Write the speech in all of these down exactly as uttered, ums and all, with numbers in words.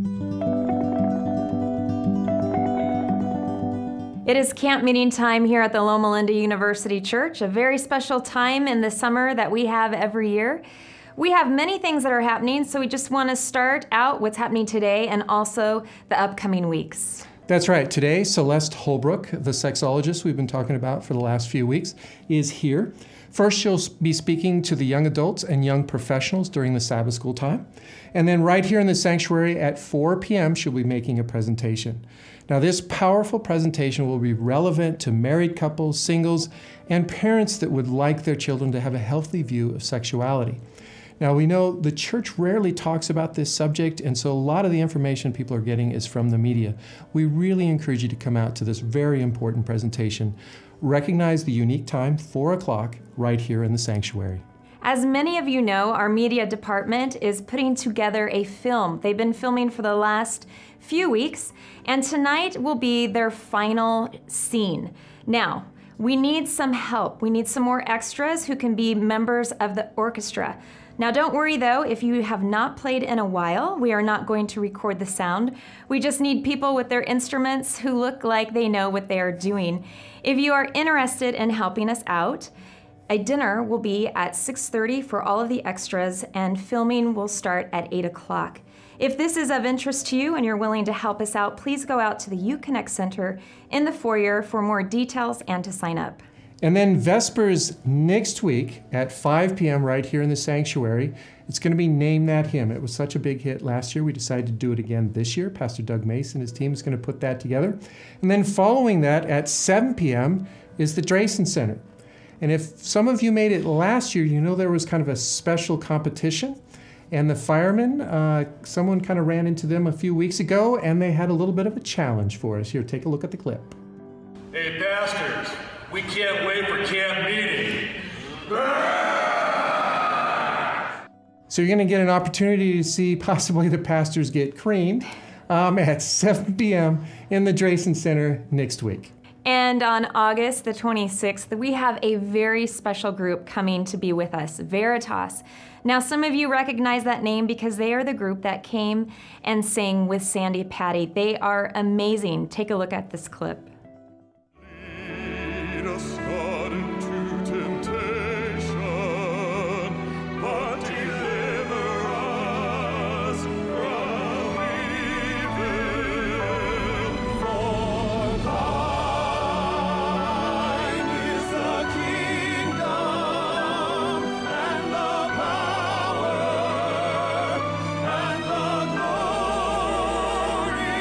It is camp meeting time here at the Loma Linda University Church, a very special time in the summer that we have every year. We have many things that are happening, so we just want to start out what's happening today and also the upcoming weeks. That's right. Today, Celeste Holbrook, the sexologist we've been talking about for the last few weeks, is here. First, she'll be speaking to the young adults and young professionals during the Sabbath school time. And then right here in the sanctuary at four p m, she'll be making a presentation. Now, this powerful presentation will be relevant to married couples, singles, and parents that would like their children to have a healthy view of sexuality. Now, we know the church rarely talks about this subject, and so a lot of the information people are getting is from the media. We really encourage you to come out to this very important presentation. Recognize the unique time, four o'clock, right here in the sanctuary. As many of you know, our media department is putting together a film. They've been filming for the last few weeks, and tonight will be their final scene. Now, we need some help. We need some more extras who can be members of the orchestra. Now, don't worry though, if you have not played in a while, we are not going to record the sound. We just need people with their instruments who look like they know what they are doing. If you are interested in helping us out, a dinner will be at six thirty for all of the extras, and filming will start at eight o'clock. If this is of interest to you and you're willing to help us out, please go out to the UConnect Center in the foyer for more details and to sign up. And then Vespers next week at five p m right here in the sanctuary. It's going to be Name That Hymn. It was such a big hit last year. We decided to do it again this year. Pastor Doug Mason and his team is going to put that together. And then following that at seven p m is the Drayson Center. And if some of you made it last year, you know there was kind of a special competition. And the firemen, uh, someone kind of ran into them a few weeks ago, and they had a little bit of a challenge for us. Here, take a look at the clip. Hey, pastors, we can't wait for camp meeting. So you're going to get an opportunity to see possibly the pastors get creamed um, at seven p m in the Drayson Center next week. And on August the twenty-sixth, we have a very special group coming to be with us, Veritas. Now, some of you recognize that name because they are the group that came and sang with Sandy Patty. They are amazing. Take a look at this clip. Lead us not into temptation, but deliver us from evil. For thine is the kingdom and the power and the glory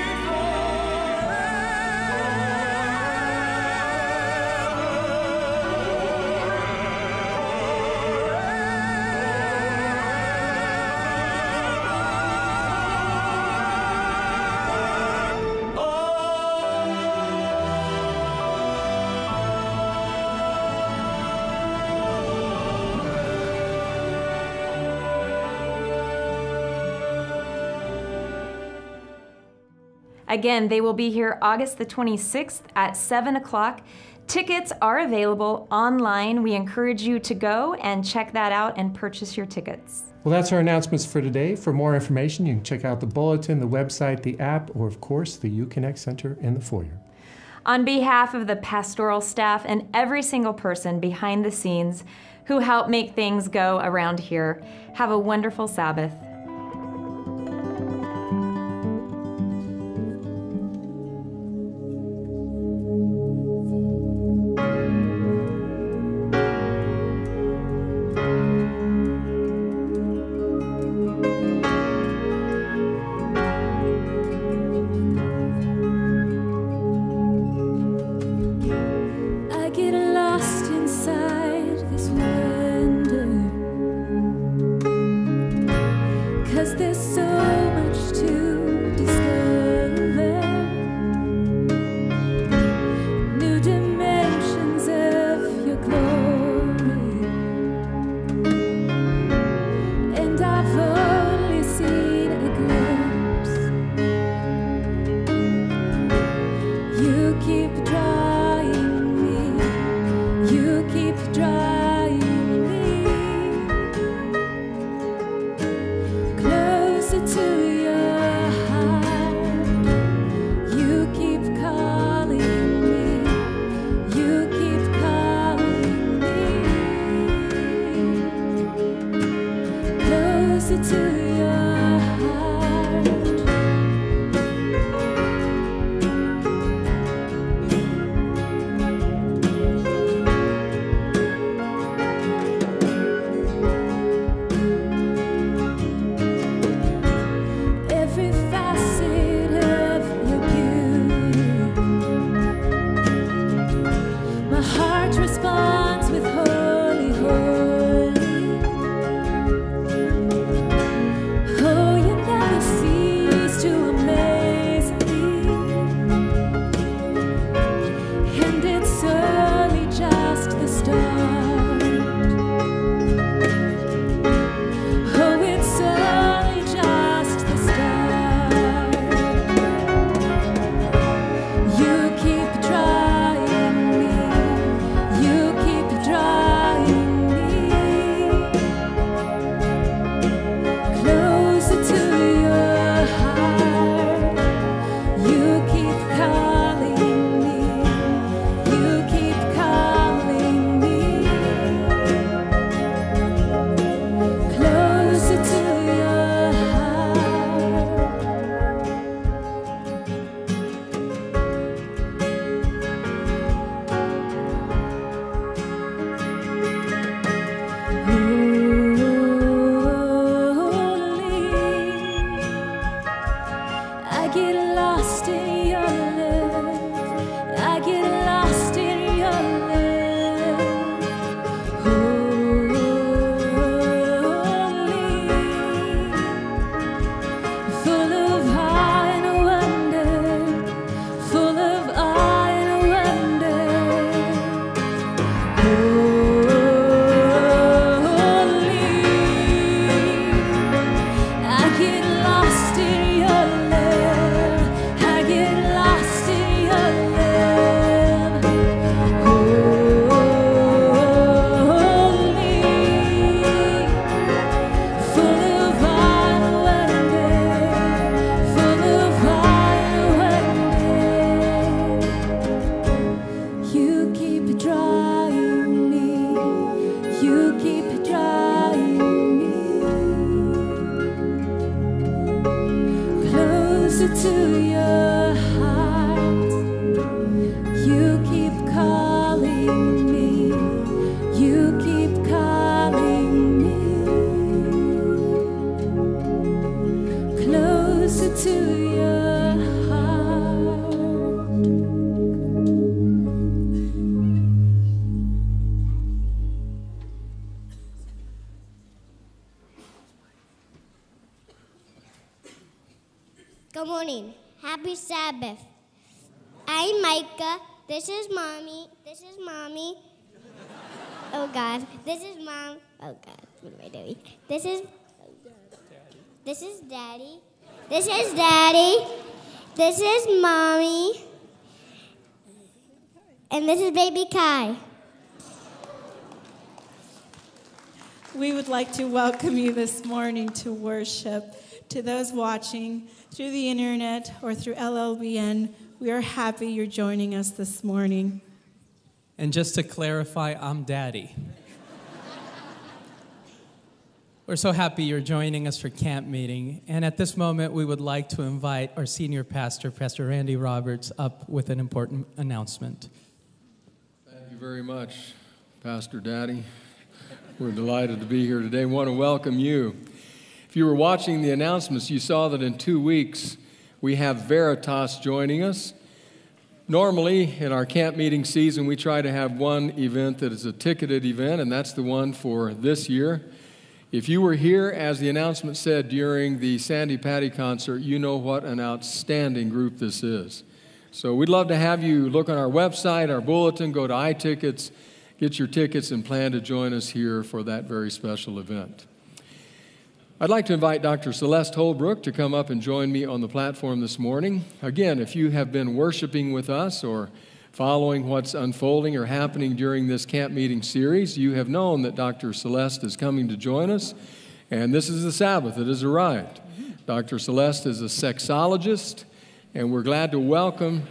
Again, they will be here August the twenty-sixth at seven o'clock. Tickets are available online. We encourage you to go and check that out and purchase your tickets. Well, that's our announcements for today. For more information, you can check out the bulletin, the website, the app, or of course, the UConnect Center in the foyer. On behalf of the pastoral staff and every single person behind the scenes who help make things go around here, have a wonderful Sabbath. your heart. You keep calling me. You keep calling me closer to your heart. Good morning. Happy Sabbath. I'm Micah. This is Mommy. This is Mommy. Oh, God. This is Mom. Oh, God. What am I doing? This is... This is Daddy. This is Daddy. This is Mommy. And this is Baby Kai. We would like to welcome you this morning to worship. To those watching through the internet or through L L B N, we are happy you're joining us this morning. And just to clarify, I'm Daddy. We're so happy you're joining us for camp meeting. And at this moment, we would like to invite our senior pastor, Pastor Randy Roberts, up with an important announcement. Thank you very much, Pastor Daddy. We're delighted to be here today. I want to welcome you. If you were watching the announcements, you saw that in two weeks we have Veritas joining us. Normally, in our camp meeting season, we try to have one event that is a ticketed event, and that's the one for this year. If you were here, as the announcement said, during the Sandy Patty concert, you know what an outstanding group this is. So we'd love to have you look on our website, our bulletin, go to iTickets, get your tickets, and plan to join us here for that very special event. I'd like to invite Doctor Celeste Holbrook to come up and join me on the platform this morning. Again, if you have been worshiping with us or following what's unfolding or happening during this camp meeting series, you have known that Doctor Celeste is coming to join us, and this is the Sabbath that has arrived. Doctor Celeste is a sexologist, and we're glad to welcome...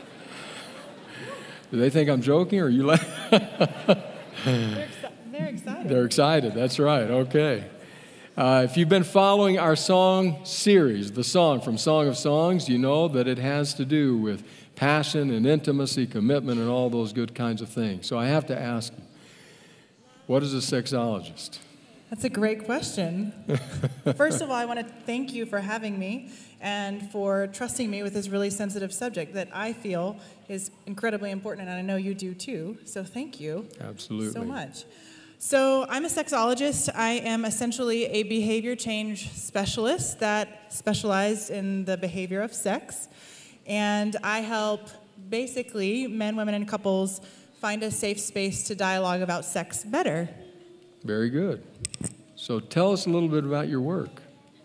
Do they think I'm joking, or are you laughing? They're, exci- they're excited. They're excited, that's right, okay. Uh, if you've been following our song series, the song from Song of Songs, you know that it has to do with passion and intimacy, commitment, and all those good kinds of things. So I have to ask, what is a sexologist? That's a great question. First of all, I want to thank you for having me and for trusting me with this really sensitive subject that I feel is incredibly important, and I know you do too. So thank you. Absolutely. So much. So I'm a sexologist. I am essentially a behavior change specialist that specializes in the behavior of sex. And I help basically men, women, and couples find a safe space to dialogue about sex better. Very good. So tell us a little bit about your work.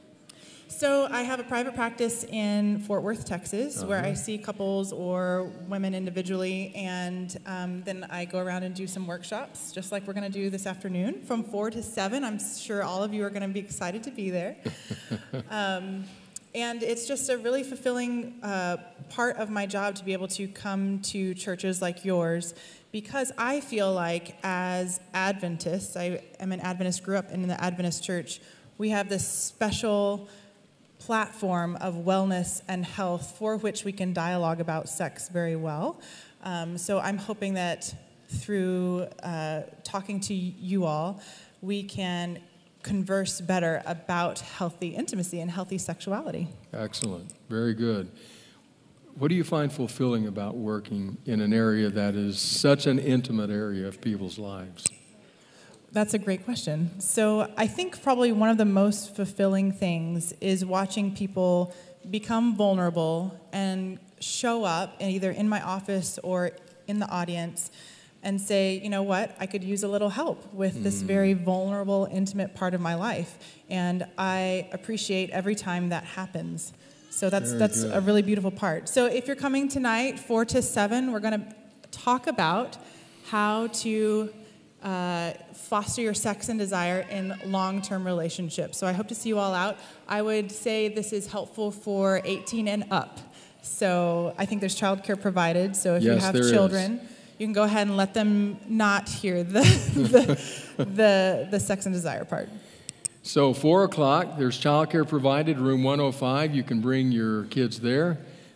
So I have a private practice in Fort Worth, Texas, uh-huh. where I see couples or women individually, and um, then I go around and do some workshops, just like we're going to do this afternoon, from four to seven. I'm sure all of you are going to be excited to be there. um, and it's just a really fulfilling uh, part of my job to be able to come to churches like yours, because I feel like as Adventists, I am an Adventist, grew up in the Adventist church, we have this special platform of wellness and health for which we can dialogue about sex very well. Um, so I'm hoping that through uh, talking to you all, we can converse better about healthy intimacy and healthy sexuality. Excellent. Very good. What do you find fulfilling about working in an area that is such an intimate area of people's lives? That's a great question. So I think probably one of the most fulfilling things is watching people become vulnerable and show up either in my office or in the audience and say, you know what, I could use a little help with mm. this very vulnerable, intimate part of my life. And I appreciate every time that happens. So that's very that's good. A really beautiful part. So if you're coming tonight, four to seven, we're going to talk about how to Uh, foster your sex and desire in long-term relationships. So I hope to see you all out. I would say this is helpful for eighteen and up. So I think there's childcare provided. So if yes, you have children, is. you can go ahead and let them not hear the, the, the, the sex and desire part. So four o'clock, there's childcare provided, room one oh five. You can bring your kids there.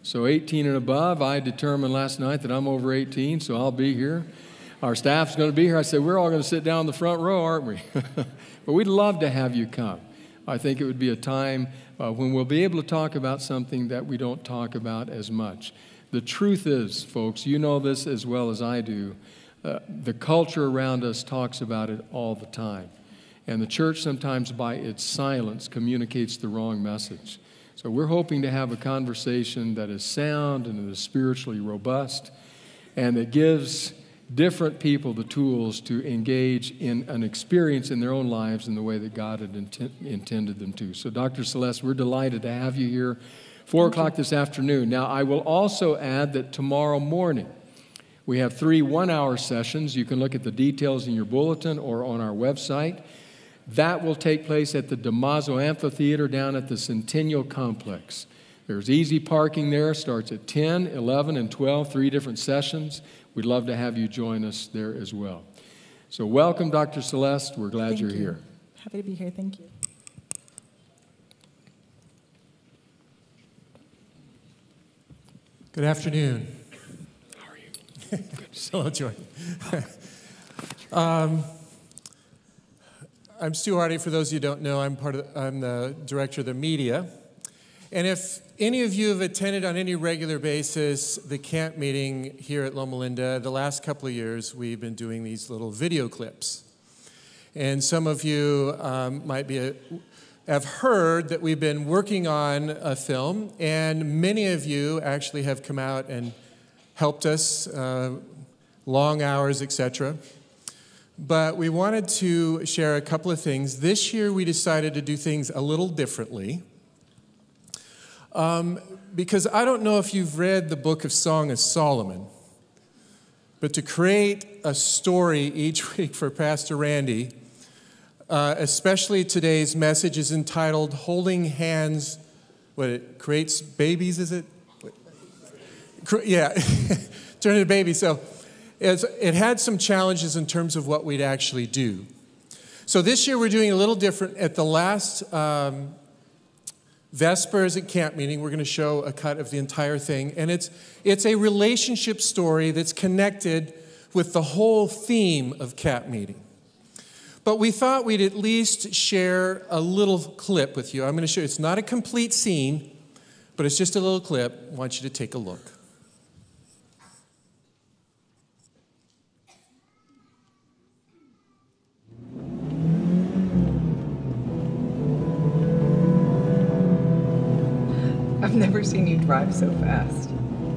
So eighteen and above, I determined last night that I'm over eighteen, so I'll be here. Our staff's going to be here. I said, we're all going to sit down in the front row, aren't we? But we'd love to have you come. I think it would be a time uh, when we'll be able to talk about something that we don't talk about as much. The truth is, folks, you know this as well as I do, uh, the culture around us talks about it all the time. And the church sometimes by its silence communicates the wrong message. So we're hoping to have a conversation that is sound and that is spiritually robust and that gives different people the tools to engage in an experience in their own lives in the way that God had intent, intended them to. So Doctor Celeste, we're delighted to have you here, four o'clock this afternoon. Now, I will also add that tomorrow morning we have three one-hour sessions. You can look at the details in your bulletin or on our website. That will take place at the DeMazo Amphitheater down at the Centennial Complex. There's easy parking there, starts at ten, eleven, and twelve, three different sessions. We'd love to have you join us there as well. So welcome, Doctor Celeste. We're glad Thank you're you. here. Happy to be here. Thank you. Good afternoon. How are you? Good to see Hello, Joy. um, I'm Stu Hardy. For those of you who don't know, I'm part of. I'm the director of the media. And if any of you have attended on any regular basis the camp meeting here at Loma Linda, the last couple of years we've been doing these little video clips. And some of you um, might be a, have heard that we've been working on a film, and many of you actually have come out and helped us, uh, long hours, et cetera. But we wanted to share a couple of things. This year we decided to do things a little differently. Um, because I don't know if you've read the book of Song of Solomon, but to create a story each week for Pastor Randy, uh, especially today's message is entitled Holding Hands, what, it creates babies, is it? Yeah, turn into babies. So it's, it had some challenges in terms of what we'd actually do. So this year we're doing a little different. At the last um, Vespers at camp meeting, we're going to show a cut of the entire thing, and it's it's a relationship story that's connected with the whole theme of camp meeting. But we thought we'd at least share a little clip with you. I'm going to show you. It's not a complete scene, but it's just a little clip. I want you to take a look. I've never seen you drive so fast.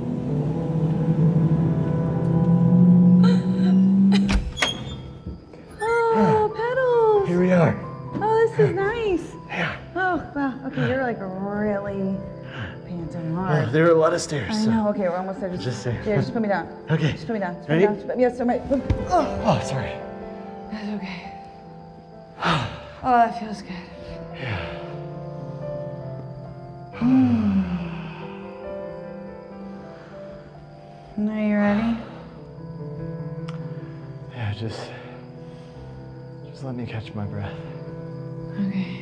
Oh, pedals! Here we are. Oh, this is nice. Yeah. Oh, wow. Okay, you're like really panting hard. Oh, there are a lot of stairs. I so- know. Okay, we're almost there. Just, Just say- yeah, just put me down. Okay. Just put me down. Just Ready? Put me down. Yes, I might. Oh, Oh, sorry. that's okay. Oh, that feels good. Yeah. Now you ready? Yeah, just, just let me catch my breath. Okay.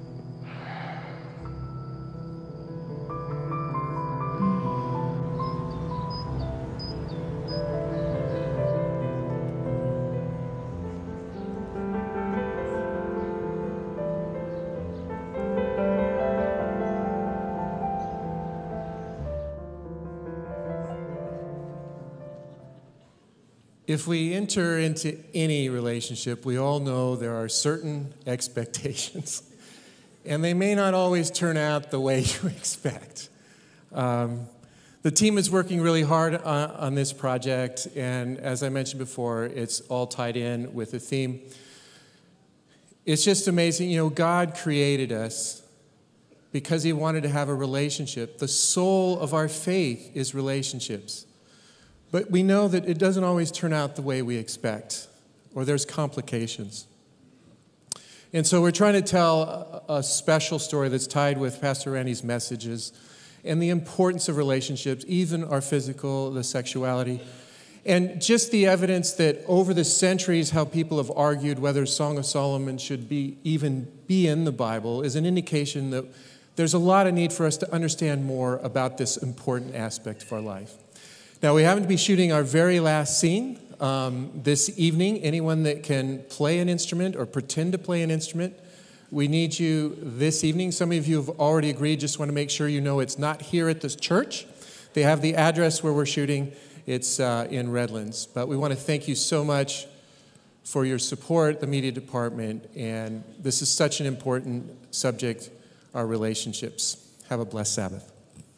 If we enter into any relationship, we all know there are certain expectations, and they may not always turn out the way you expect. Um, the team is working really hard on, on this project, and as I mentioned before, it's all tied in with the theme. It's just amazing. You know, God created us because He wanted to have a relationship. The soul of our faith is relationships. But we know that it doesn't always turn out the way we expect, or there's complications. And so we're trying to tell a, a special story that's tied with Pastor Randy's messages and the importance of relationships, even our physical, the sexuality, and just the evidence that over the centuries how people have argued whether Song of Solomon should be even be in the Bible is an indication that there's a lot of need for us to understand more about this important aspect of our life. Now, we happen to be shooting our very last scene um, this evening. Anyone that can play an instrument or pretend to play an instrument, we need you this evening. Some of you have already agreed. Just want to make sure you know it's not here at this church. They have the address where we're shooting. It's uh, in Redlands. But we want to thank you so much for your support, the media department. And this is such an important subject, our relationships. Have a blessed Sabbath.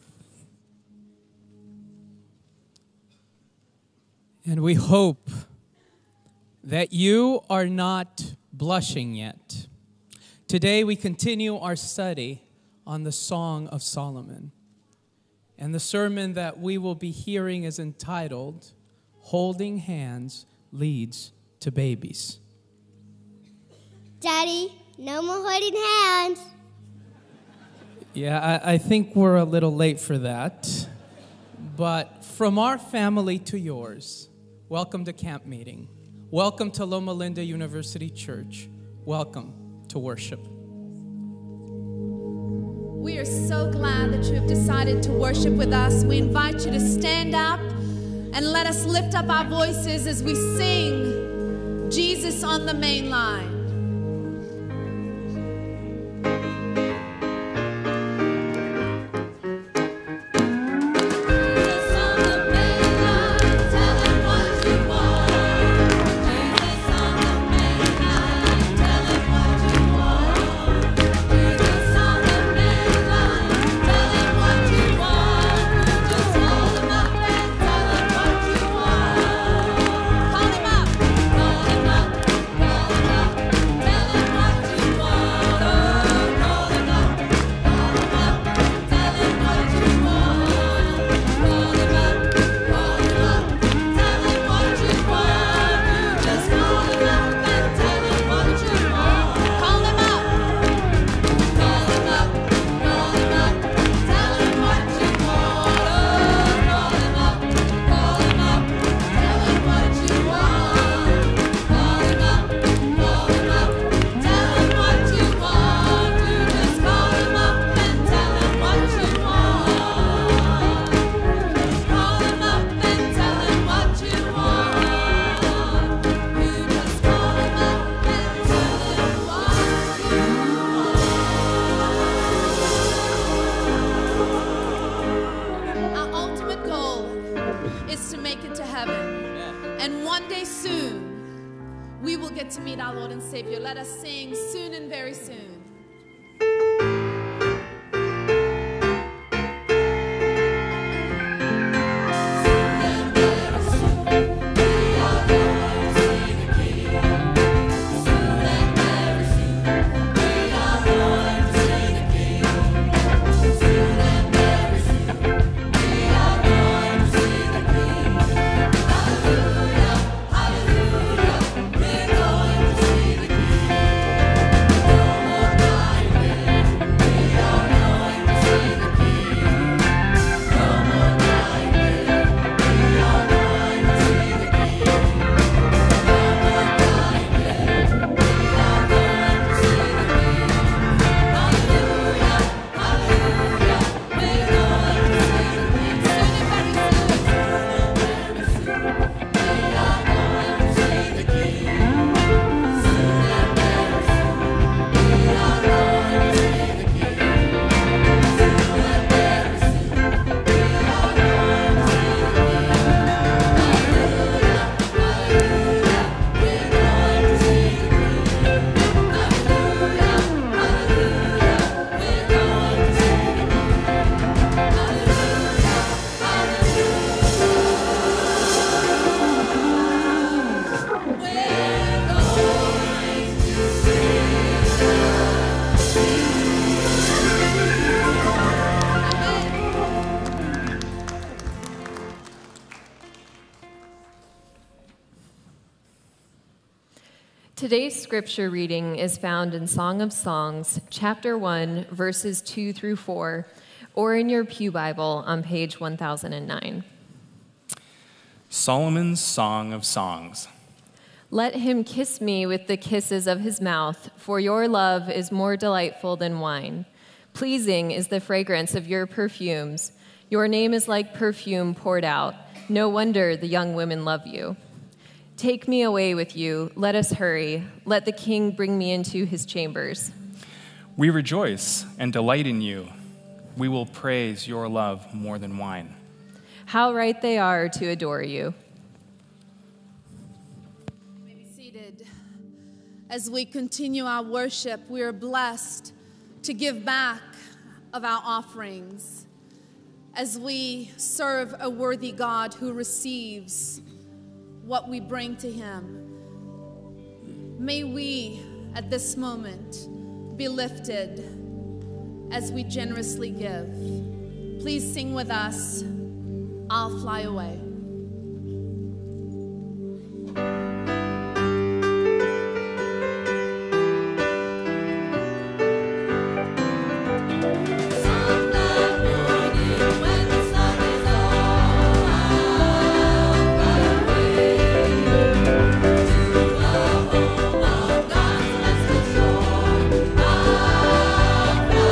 And we hope that you are not blushing yet. Today we continue our study on the Song of Solomon. And the sermon that we will be hearing is entitled, Holding Hands Leads to Babies. Daddy, no more holding hands. Yeah, I, I think we're a little late for that. But from our family to yours, welcome to camp meeting. Welcome to Loma Linda University Church. Welcome to worship. We are so glad that you have decided to worship with us. We invite you to stand up and let us lift up our voices as we sing Jesus on the Main Line. Today's scripture reading is found in Song of Songs, chapter one, verses two through four, or in your Pew Bible on page one thousand nine. Solomon's Song of Songs. Let him kiss me with the kisses of his mouth, for your love is more delightful than wine. Pleasing is the fragrance of your perfumes. Your name is like perfume poured out. No wonder the young women love you. Take me away with you. Let us hurry. Let the king bring me into his chambers. We rejoice and delight in you. We will praise your love more than wine. How right they are to adore you. You may be seated. As we continue our worship, we are blessed to give back of our offerings as we serve a worthy God who receives what we bring to him. May we, at this moment, be lifted as we generously give. Please sing with us, I'll Fly Away.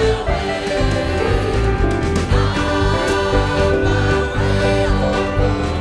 Away.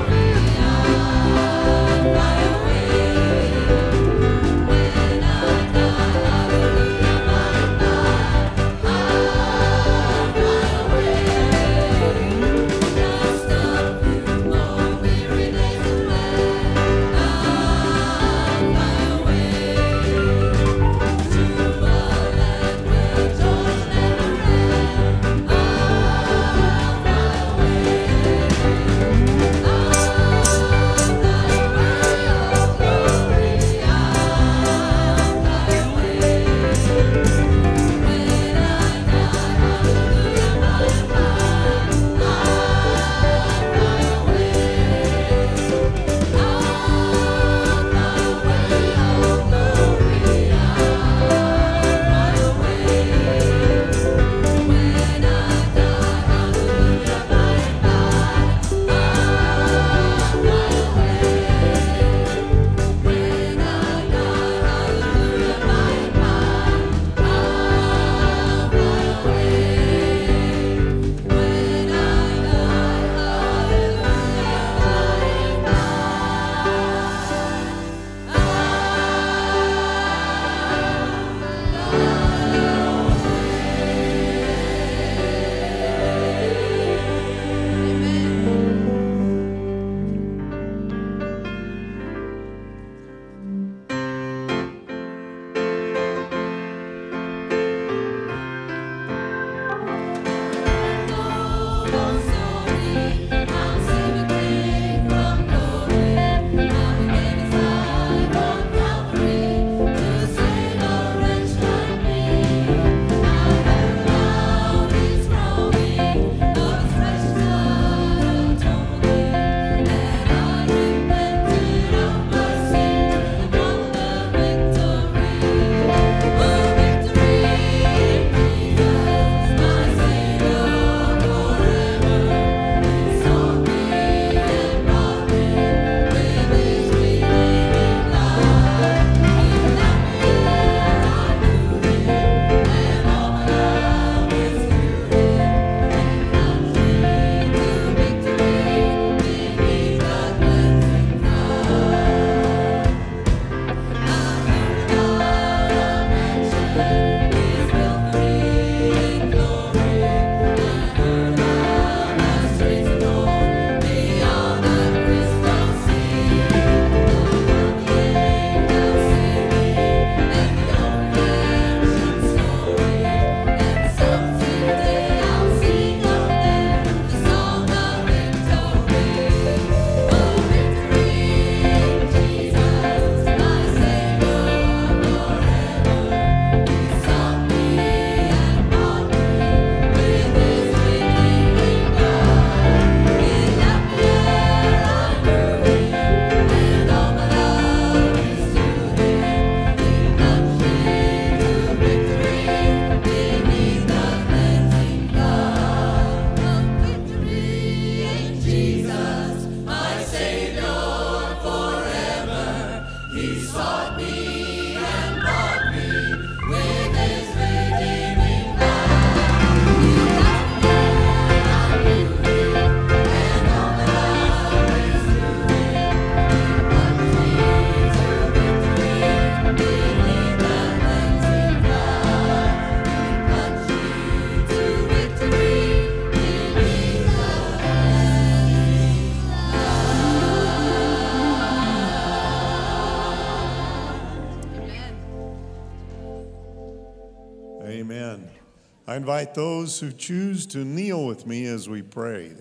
I invite those who choose to kneel with me as we pray.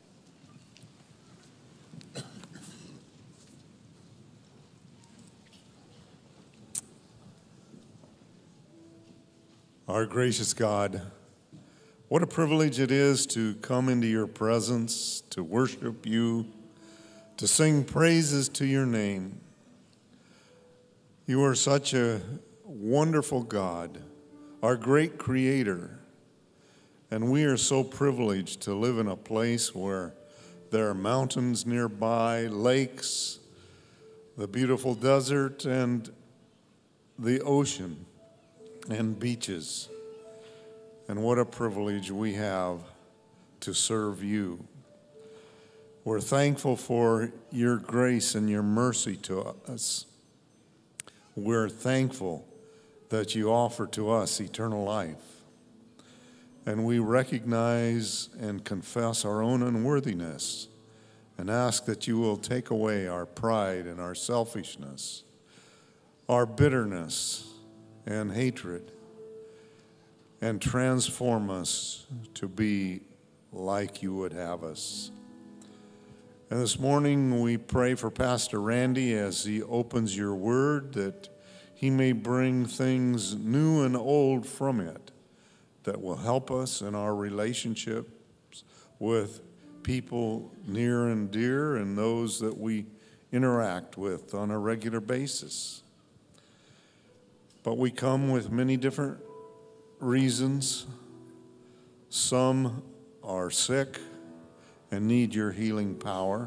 Our gracious God, what a privilege it is to come into your presence, to worship you, to sing praises to your name. You are such a wonderful God, our great creator, and we are so privileged to live in a place where there are mountains nearby, lakes, the beautiful desert, and the ocean and beaches. And what a privilege we have to serve you. We're thankful for your grace and your mercy to us. We're thankful that you offer to us eternal life. And we recognize and confess our own unworthiness and ask that you will take away our pride and our selfishness, our bitterness and hatred, and transform us to be like you would have us. And this morning we pray for Pastor Randy as he opens your word, that he may bring things new and old from it that will help us in our relationships with people near and dear and those that we interact with on a regular basis. But we come with many different reasons. Some are sick and need your healing power.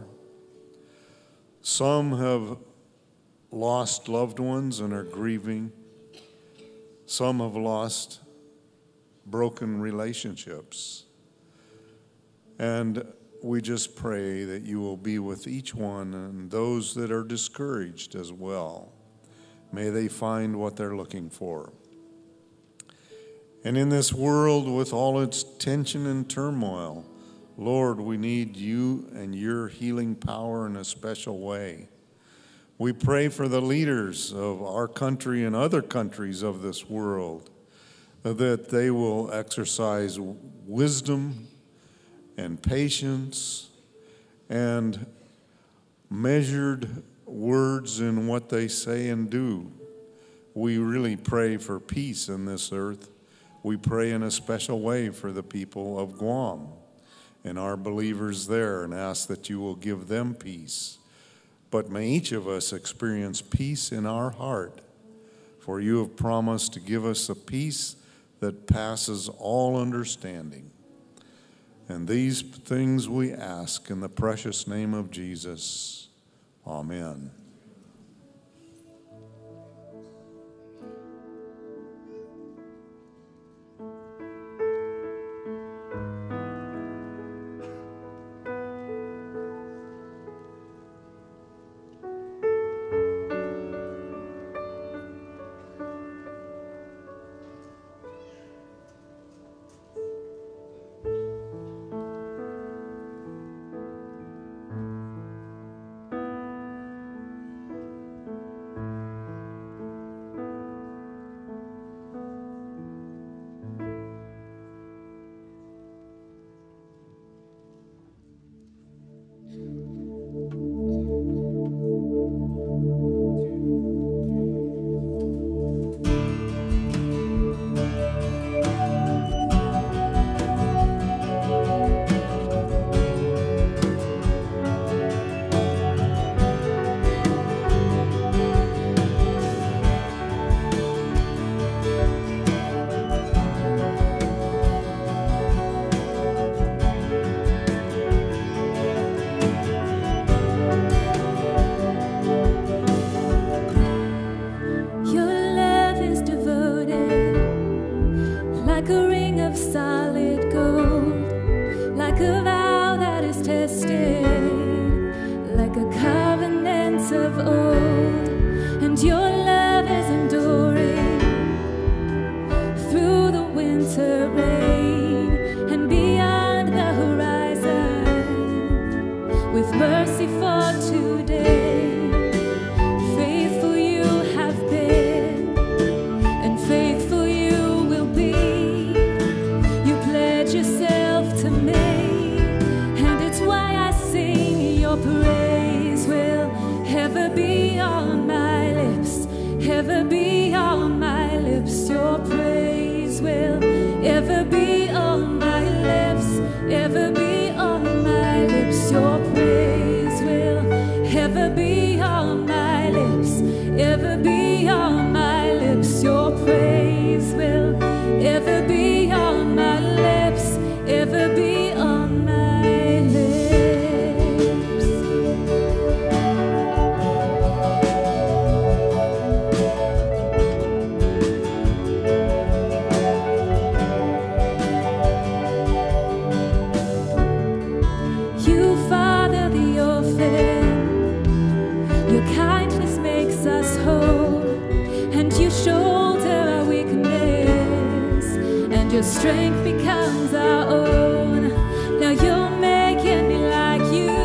Some have lost loved ones and are grieving. Some have lost broken relationships. And we just pray that you will be with each one and those that are discouraged as well. May they find what they're looking for. And in this world with all its tension and turmoil, Lord, we need you and your healing power in a special way. We pray for the leaders of our country and other countries of this world, that they will exercise wisdom and patience and measured words in what they say and do. We really pray for peace in this earth. We pray in a special way for the people of Guam and our believers there, and ask that you will give them peace. But may each of us experience peace in our heart, for you have promised to give us a peace that passes all understanding. And these things we ask in the precious name of Jesus. Amen. praise will ever be on my lips, ever be on my lips. Your praise will ever be on my lips, ever be on my lips. Your praise will ever be on my lips, ever be on my lips. Your praise will ever be on my lips, ever be on my lips. You father the orphan, your kindness makes us whole, and you shoulder our weakness, and your strength becomes our own. Now you're making me like you,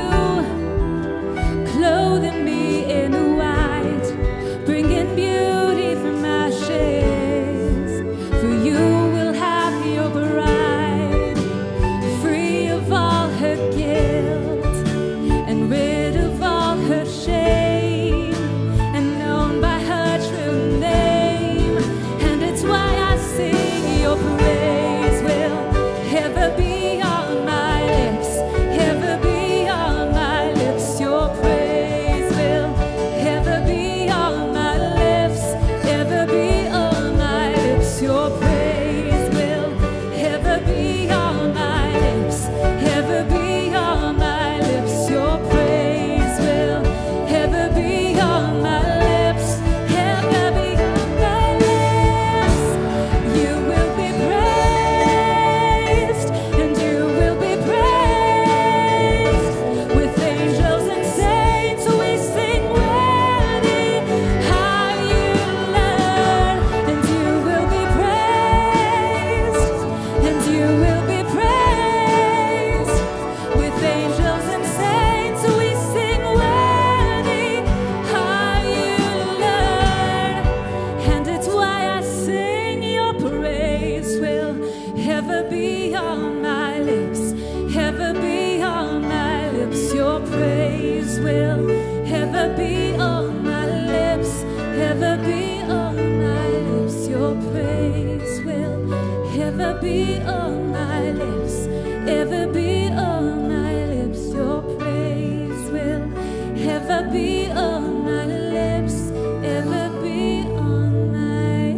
clothing me in white, bringing beauty from ashes. For you will have your bride, free of all her guilt, and rid of all her shame, and known by her true name. And it's why I sing your praise will ever be on my lips, ever be on my lips. Your praise will ever be on my lips, ever be on my lips. Your praise will ever be on my lips, ever be on my lips. Your praise will ever be on my lips, ever be on my lips. You will be praised, and you will be praised. With angels and saints we sing worthy are you, Lord. And you will be praised, and you will be praised. With angels and saints we sing worthy are you, Lord. And it's why I sing your praise will ever be on my lips, ever be on my lips. Your praise will ever be on my lips, ever be on my lips. Your praise will ever be on my lips, ever be on my lips. Your praise will ever be on my lips, ever be on my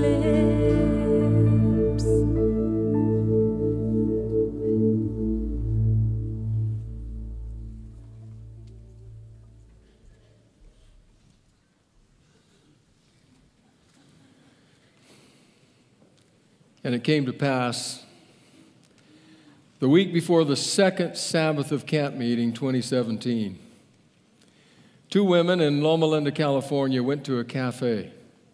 lips. And it came to pass, the week before the second Sabbath of camp meeting, twenty seventeen, two women in Loma Linda, California, went to a cafe.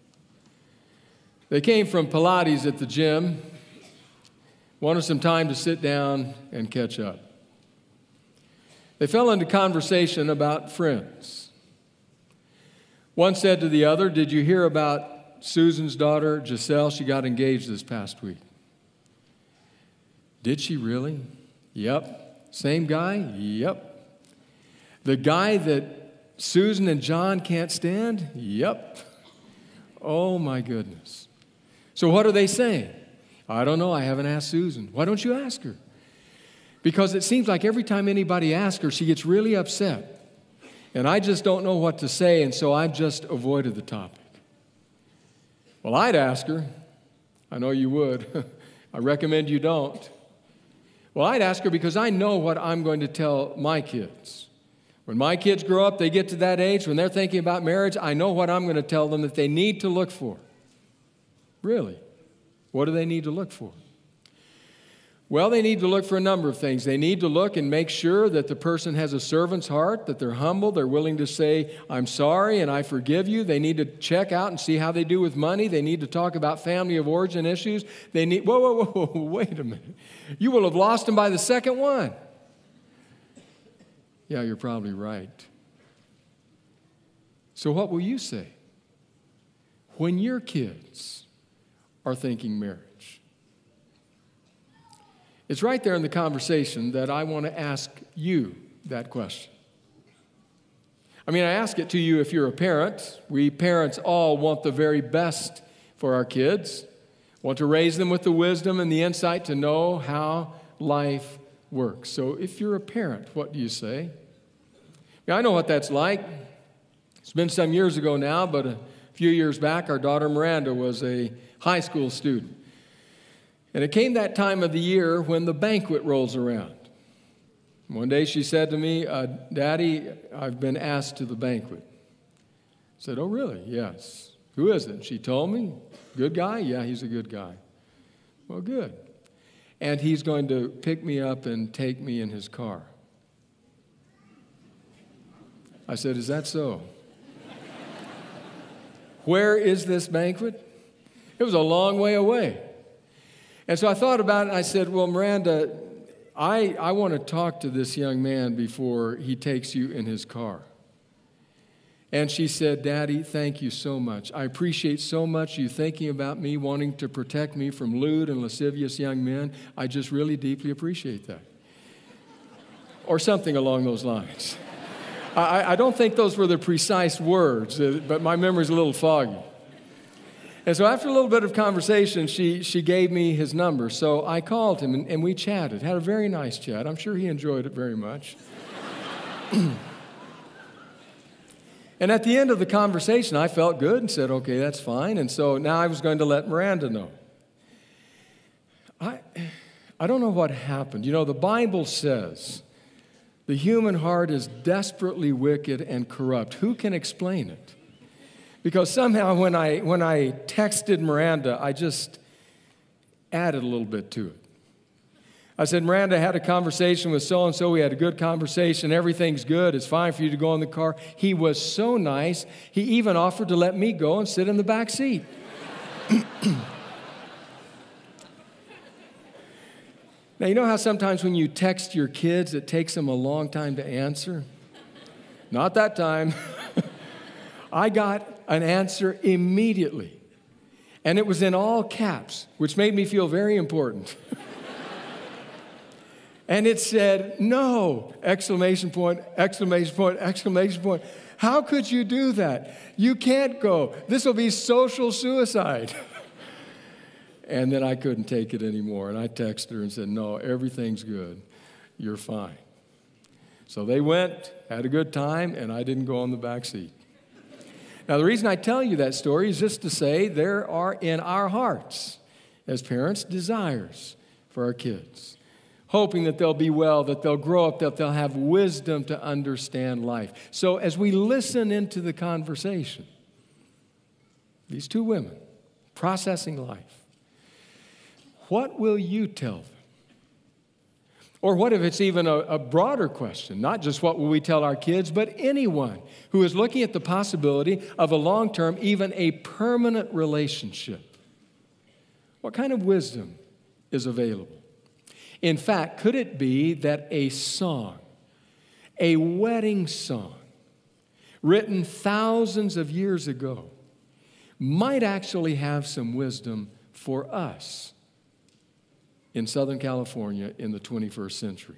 They came from Pilates at the gym, wanted some time to sit down and catch up. They fell into conversation about friends. One said to the other, "Did you hear about Susan's daughter, Giselle? She got engaged this past week." "Did she really?" "Yep." "Same guy?" "Yep." "The guy that Susan and John can't stand?" "Yep." "Oh my goodness." "So what are they saying?" "I don't know. I haven't asked Susan." "Why don't you ask her?" "Because it seems like every time anybody asks her, she gets really upset. And I just don't know what to say, and so I've just avoided the topic." "Well, I'd ask her." "I know you would." "I recommend you don't." "Well, I'd ask her because I know what I'm going to tell my kids. When my kids grow up, they get to that age, when they're thinking about marriage, I know what I'm going to tell them that they need to look for." "Really? What do they need to look for?" "Well, they need to look for a number of things. They need to look and make sure that the person has a servant's heart, that they're humble, they're willing to say, 'I'm sorry and I forgive you.' They need to check out and see how they do with money. They need to talk about family of origin issues. They need, whoa, whoa, whoa, whoa, wait a minute. You will have lost them by the second one." "Yeah, you're probably right." "So what will you say when your kids are thinking marriage?" It's right there in the conversation that I want to ask you that question. I mean, I ask it to you if you're a parent. We parents all want the very best for our kids, want to raise them with the wisdom and the insight to know how life works. So if you're a parent, what do you say? Now, I know what that's like. It's been some years ago now, but a few years back, our daughter Miranda was a high school student. And it came that time of the year when the banquet rolls around. One day she said to me, uh, Daddy, I've been asked to the banquet. I said, oh, really? Yes. Who is it? She told me. Good guy? Yeah, he's a good guy. Well, good. And he's going to pick me up and take me in his car. I said, is that so? Where is this banquet? It was a long way away. And so I thought about it, and I said, well, Miranda, I, I want to talk to this young man before he takes you in his car. And she said, Daddy, thank you so much. I appreciate so much you thinking about me, wanting to protect me from lewd and lascivious young men. I just really deeply appreciate that. Or something along those lines. I, I don't think those were the precise words, but my memory's a little foggy. And so after a little bit of conversation, she, she gave me his number. So I called him, and, and we chatted, had a very nice chat. I'm sure he enjoyed it very much. And at the end of the conversation, I felt good and said, okay, that's fine. And so now I was going to let Miranda know. I, I don't know what happened. You know, the Bible says the human heart is desperately wicked and corrupt. Who can explain it? Because somehow when I, when I texted Miranda, I just added a little bit to it. I said, Miranda, I had a conversation with so-and-so. We had a good conversation. Everything's good. It's fine for you to go in the car. He was so nice. He even offered to let me go and sit in the back seat. Now, you know how sometimes when you text your kids, it takes them a long time to answer? Not that time. I got an answer immediately. And it was in all caps, which made me feel very important. And it said, no, exclamation point, exclamation point, exclamation point. How could you do that? You can't go. This will be social suicide. And then I couldn't take it anymore. And I texted her and said, no, everything's good. You're fine. So they went, had a good time, and I didn't go on the back seat. Now, the reason I tell you that story is just to say there are in our hearts, as parents, desires for our kids, hoping that they'll be well, that they'll grow up, that they'll have wisdom to understand life. So as we listen into the conversation, these two women processing life, what will you tell them? Or what if it's even a, a broader question, not just what will we tell our kids, but anyone who is looking at the possibility of a long-term, even a permanent relationship? What kind of wisdom is available? In fact, could it be that a song, a wedding song, written thousands of years ago, might actually have some wisdom for us in Southern California in the twenty-first century?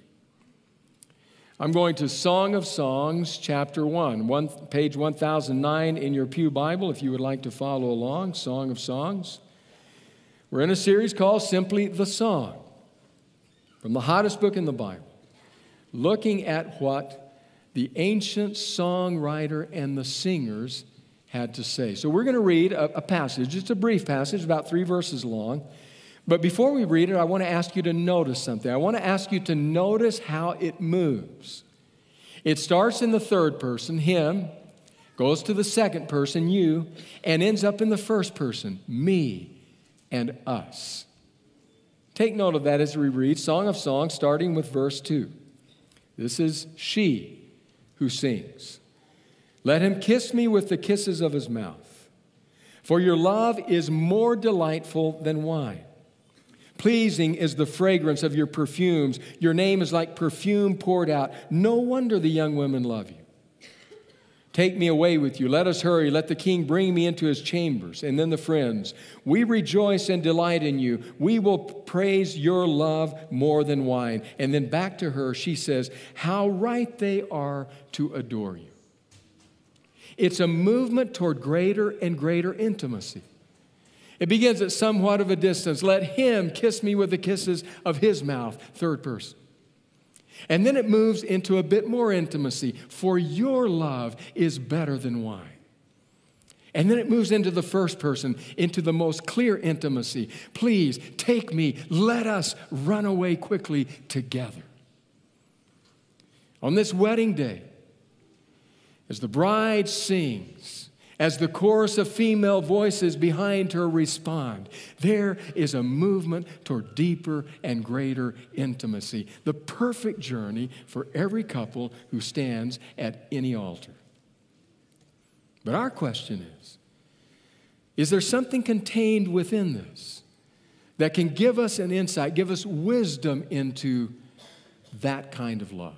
I'm going to Song of Songs, chapter one, one page one thousand nine in your pew Bible, if you would like to follow along, Song of Songs. We're in a series called simply The Song, from the hottest book in the Bible, looking at what the ancient songwriter and the singers had to say. So we're going to read a, a passage, just a brief passage, about three verses long. But before we read it, I want to ask you to notice something. I want to ask you to notice how it moves. It starts in the third person, him, goes to the second person, you, and ends up in the first person, me and us. Take note of that as we read Song of Songs, starting with verse two. This is she who sings. Let him kiss me with the kisses of his mouth, for your love is more delightful than wine. Pleasing is the fragrance of your perfumes. Your name is like perfume poured out. No wonder the young women love you. Take me away with you. Let us hurry. Let the king bring me into his chambers. And then the friends. We rejoice and delight in you. We will praise your love more than wine. And then back to her, she says, how right they are to adore you. It's a movement toward greater and greater intimacy. It begins at somewhat of a distance. Let him kiss me with the kisses of his mouth, third person. And then it moves into a bit more intimacy. For your love is better than wine. And then it moves into the first person, into the most clear intimacy. Please take me. Let us run away quickly together. On this wedding day, as the bride sings, as the chorus of female voices behind her respond, there is a movement toward deeper and greater intimacy. The perfect journey for every couple who stands at any altar. But our question is, is there something contained within this that can give us an insight, give us wisdom into that kind of love?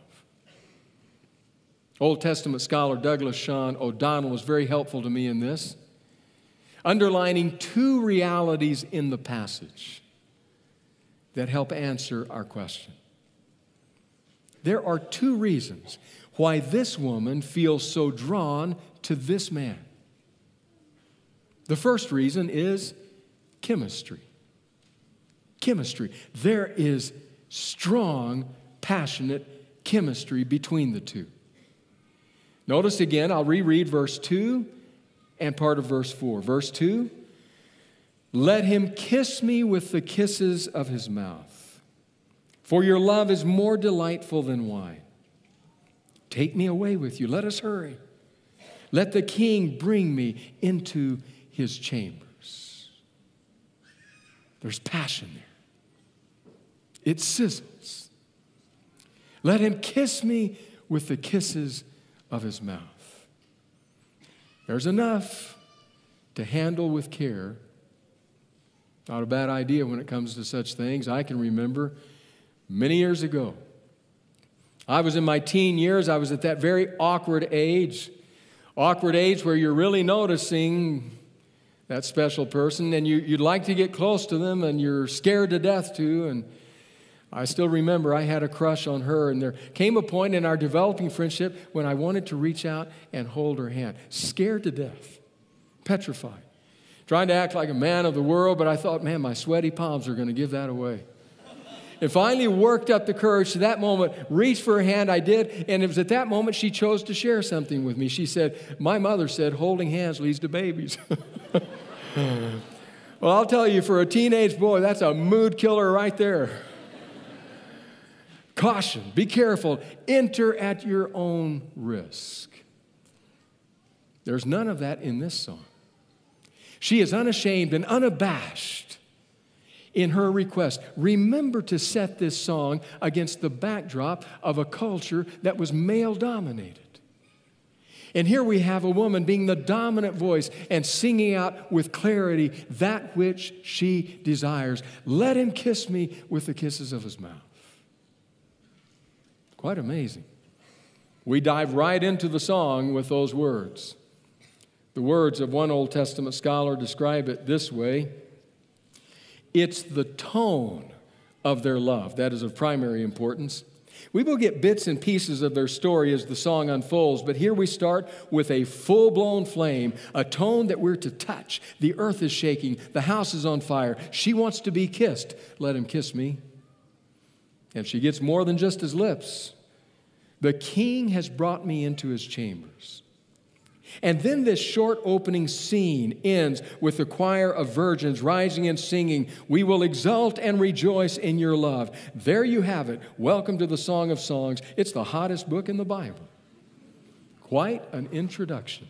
Old Testament scholar Douglas Sean O'Donnell was very helpful to me in this, underlining two realities in the passage that help answer our question. There are two reasons why this woman feels so drawn to this man. The first reason is chemistry. Chemistry. There is strong, passionate chemistry between the two. Notice again, I'll reread verse two and part of verse four. Verse two, let him kiss me with the kisses of his mouth, for your love is more delightful than wine. Take me away with you. Let us hurry. Let the king bring me into his chambers. There's passion there. It sizzles. Let him kiss me with the kisses of his mouth. There's enough to handle with care. Not a bad idea when it comes to such things. I can remember many years ago, I was in my teen years. I was at that very awkward age, awkward age where you're really noticing that special person and you, you'd like to get close to them and you're scared to death to. And I still remember I had a crush on her, and there came a point in our developing friendship when I wanted to reach out and hold her hand. Scared to death, petrified, trying to act like a man of the world, but I thought, man, my sweaty palms are going to give that away. And finally worked up the courage to that moment, reached for her hand, I did, and it was at that moment she chose to share something with me. She said, my mother said holding hands leads to babies. Well, I'll tell you, for a teenage boy, that's a mood killer right there. Caution, be careful, enter at your own risk. There's none of that in this song. She is unashamed and unabashed in her request. Remember to set this song against the backdrop of a culture that was male-dominated. And here we have a woman being the dominant voice and singing out with clarity that which she desires. Let him kiss me with the kisses of his mouth. Quite amazing. We dive right into the song with those words. The words of one Old Testament scholar describe it this way. It's the tone of their love that is of primary importance. We will get bits and pieces of their story as the song unfolds, but here we start with a full-blown flame, a tone that we're to touch. The earth is shaking. The house is on fire. She wants to be kissed. Let him kiss me. And she gets more than just his lips. The king has brought me into his chambers. And then this short opening scene ends with the choir of virgins rising and singing, we will exult and rejoice in your love. There you have it. Welcome to the Song of Songs. It's the hottest book in the Bible. Quite an introduction.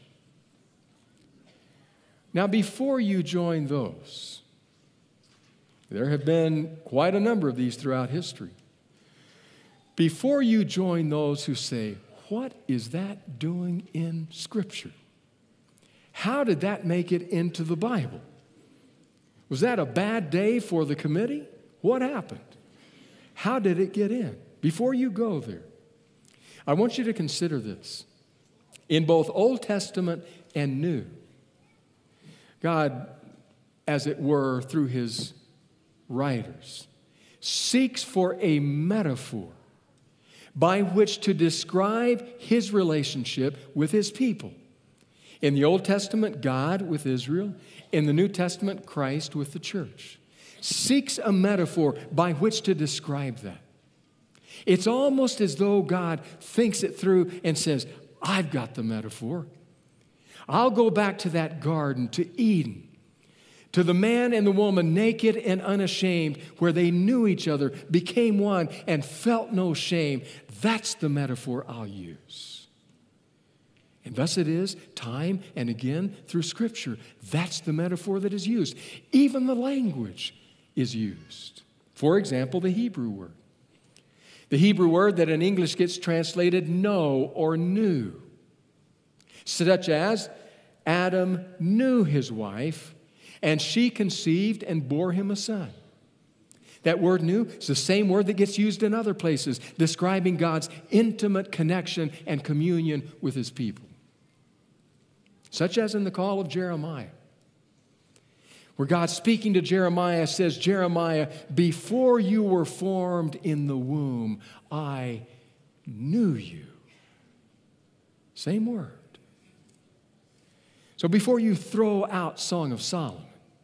Now, before you join those, there have been quite a number of these throughout history. Before you join those who say, what is that doing in Scripture? How did that make it into the Bible? Was that a bad day for the committee? What happened? How did it get in? Before you go there, I want you to consider this. In both Old Testament and New, God, as it were, through his writers, seeks for a metaphor by which to describe his relationship with his people. In the Old Testament, God with Israel. In the New Testament, Christ with the church. Seeks a metaphor by which to describe that. It's almost as though God thinks it through and says, I've got the metaphor. I'll go back to that garden, to Eden, to the man and the woman naked and unashamed, where they knew each other, became one, and felt no shame. That's the metaphor I'll use. And thus it is, time and again through Scripture. That's the metaphor that is used. Even the language is used. For example, the Hebrew word. The Hebrew word that in English gets translated know or knew. Such as, Adam knew his wife, and she conceived and bore him a son. That word knew is the same word that gets used in other places, describing God's intimate connection and communion with his people. Such as in the call of Jeremiah, where God speaking to Jeremiah says, Jeremiah, before you were formed in the womb, I knew you. Same word. So before you throw out Song of Solomon,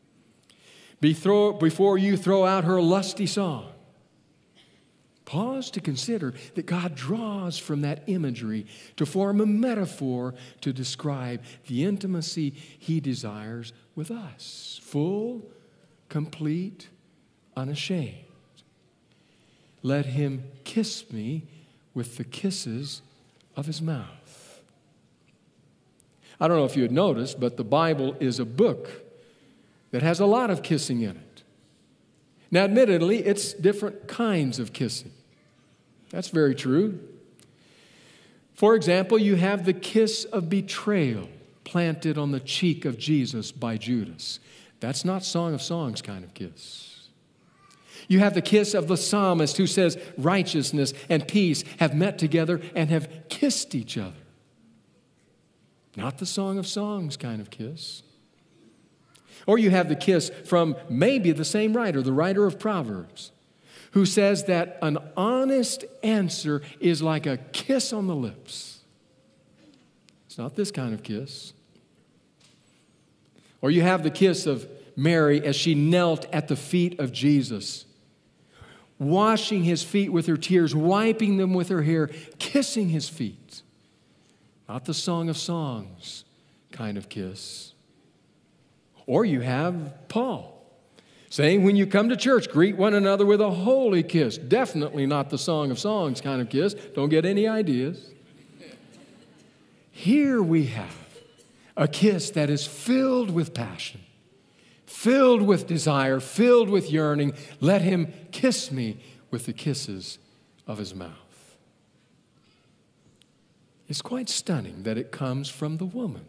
before you throw out her lusty song, pause to consider that God draws from that imagery to form a metaphor to describe the intimacy he desires with us. Full, complete, unashamed. Let him kiss me with the kisses of his mouth. I don't know if you had noticed, but the Bible is a book that has a lot of kissing in it. Now, admittedly, it's different kinds of kissing. That's very true. For example, you have the kiss of betrayal planted on the cheek of Jesus by Judas. That's not Song of Songs kind of kiss. You have the kiss of the psalmist who says righteousness and peace have met together and have kissed each other. Not the Song of Songs kind of kiss. Or you have the kiss from maybe the same writer, the writer of Proverbs, who says that an honest answer is like a kiss on the lips. It's not this kind of kiss. Or you have the kiss of Mary as she knelt at the feet of Jesus, washing his feet with her tears, wiping them with her hair, kissing his feet. Not the Song of Songs kind of kiss. Or you have Paul saying, when you come to church, greet one another with a holy kiss. Definitely not the Song of Songs kind of kiss. Don't get any ideas. Here we have a kiss that is filled with passion, filled with desire, filled with yearning. Let him kiss me with the kisses of his mouth. It's quite stunning that it comes from the woman.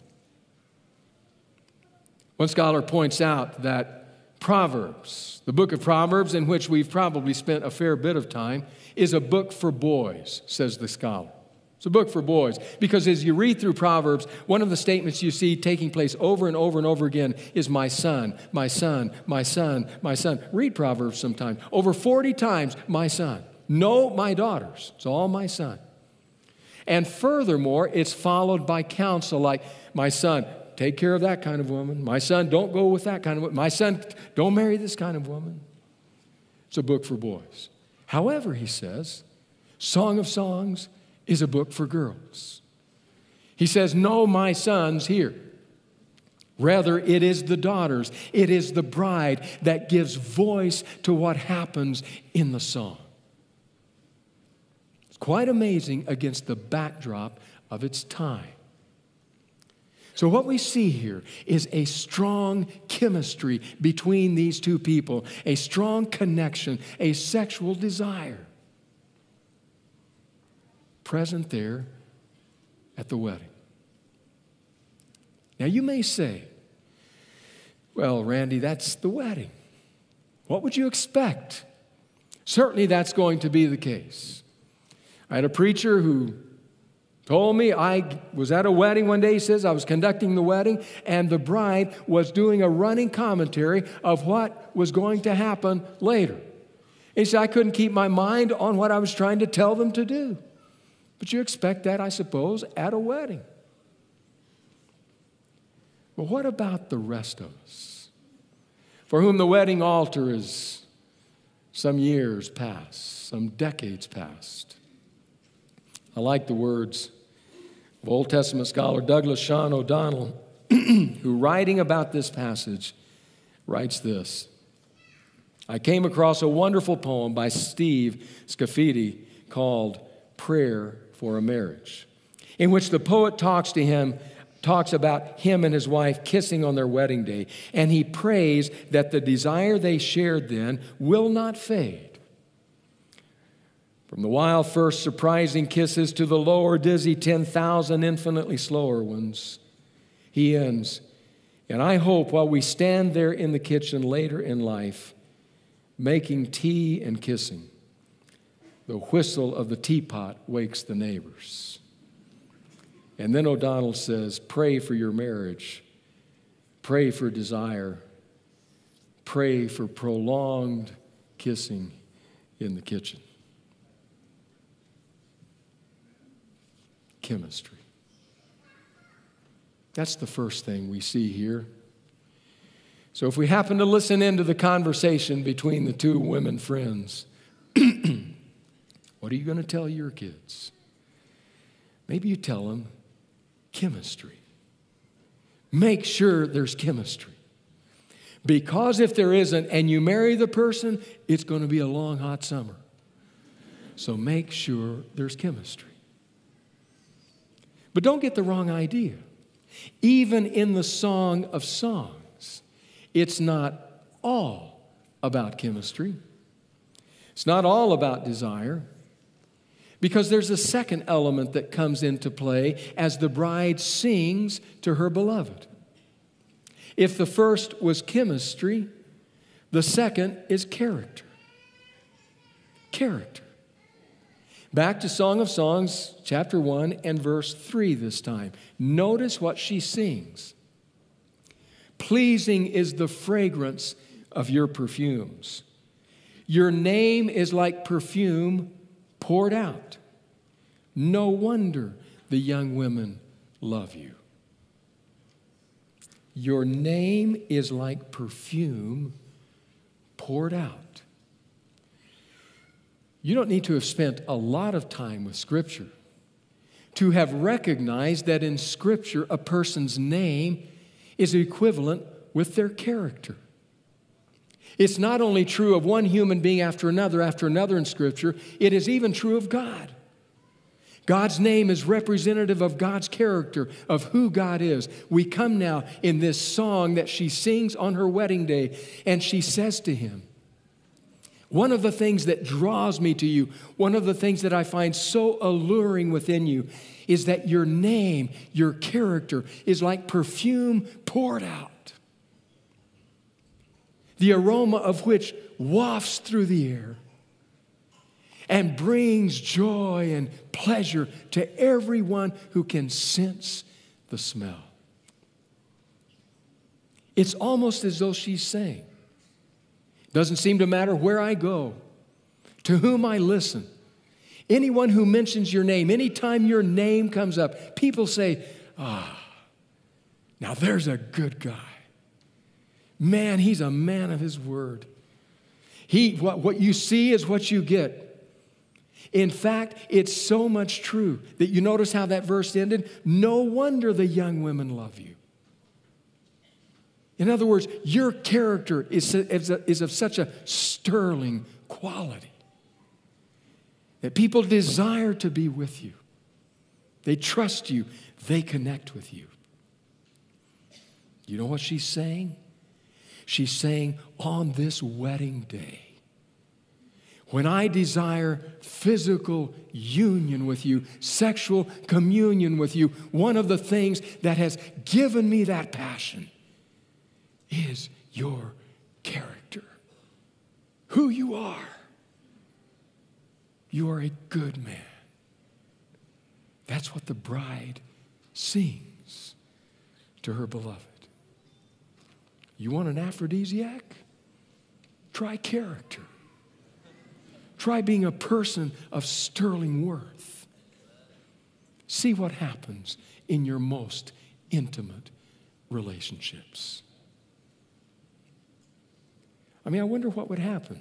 One scholar points out that Proverbs, the book of Proverbs, in which we've probably spent a fair bit of time, is a book for boys, says the scholar. It's a book for boys because as you read through Proverbs, one of the statements you see taking place over and over and over again is my son, my son, my son, my son. Read Proverbs sometime. Over forty times, my son. No, my daughters. It's all my son. And furthermore, it's followed by counsel like, my son, take care of that kind of woman. My son, don't go with that kind of woman. My son, don't marry this kind of woman. It's a book for boys. However, he says, Song of Songs is a book for girls. He says, no, my sons here. Rather, it is the daughters, it is the bride that gives voice to what happens in the song. It's quite amazing against the backdrop of its time. So what we see here is a strong chemistry between these two people, a strong connection, a sexual desire present there at the wedding. Now you may say, well, Randy, that's the wedding. What would you expect? Certainly that's going to be the case. I had a preacher who told me, I was at a wedding one day, he says, I was conducting the wedding, and the bride was doing a running commentary of what was going to happen later. And he said, I couldn't keep my mind on what I was trying to tell them to do. But you expect that, I suppose, at a wedding. But what about the rest of us, for whom the wedding altar is some years past, some decades past? I like the words of Old Testament scholar Douglas Sean O'Donnell, who, writing about this passage, writes this. I came across a wonderful poem by Steve Scafidi called Prayer for a Marriage, in which the poet talks to him, talks about him and his wife kissing on their wedding day, and he prays that the desire they shared then will not fade. From the wild first surprising kisses to the lower dizzy ten thousand infinitely slower ones, he ends, and I hope while we stand there in the kitchen later in life, making tea and kissing, the whistle of the teapot wakes the neighbors. And then O'Donnell says, pray for your marriage, pray for desire, pray for prolonged kissing in the kitchen. Chemistry. That's the first thing we see here. So if we happen to listen into the conversation between the two women friends, what are you going to tell your kids? Maybe you tell them chemistry. Make sure there's chemistry. Because if there isn't and you marry the person, it's going to be a long, hot summer. So make sure there's chemistry. But don't get the wrong idea. Even in the Song of Songs, it's not all about chemistry. It's not all about desire, because there's a second element that comes into play as the bride sings to her beloved. If the first was chemistry, the second is character. Character. Back to Song of Songs, chapter one and verse three this time. Notice what she sings. Pleasing is the fragrance of your perfumes. Your name is like perfume poured out. No wonder the young women love you. Your name is like perfume poured out. You don't need to have spent a lot of time with Scripture to have recognized that in Scripture a person's name is equivalent with their character. It's not only true of one human being after another after another in Scripture, it is even true of God. God's name is representative of God's character, of who God is. We come now in this song that she sings on her wedding day, and she says to him, one of the things that draws me to you, one of the things that I find so alluring within you, is that your name, your character, is like perfume poured out, the aroma of which wafts through the air and brings joy and pleasure to everyone who can sense the smell. It's almost as though she's saying, doesn't seem to matter where I go, to whom I listen, anyone who mentions your name, anytime your name comes up, people say, ah, now there's a good guy. Man, he's a man of his word. He, what, what you see is what you get. In fact, it's so much true that you notice how that verse ended. No wonder the young women love you. In other words, your character is, is, is of such a sterling quality that people desire to be with you. They trust you. They connect with you. You know what she's saying? She's saying, on this wedding day, when I desire physical union with you, sexual communion with you, one of the things that has given me that passion is your character, who you are. You are a good man. That's what the bride sings to her beloved. You want an aphrodisiac? Try character. Try being a person of sterling worth. See what happens in your most intimate relationships. I mean, I wonder what would happen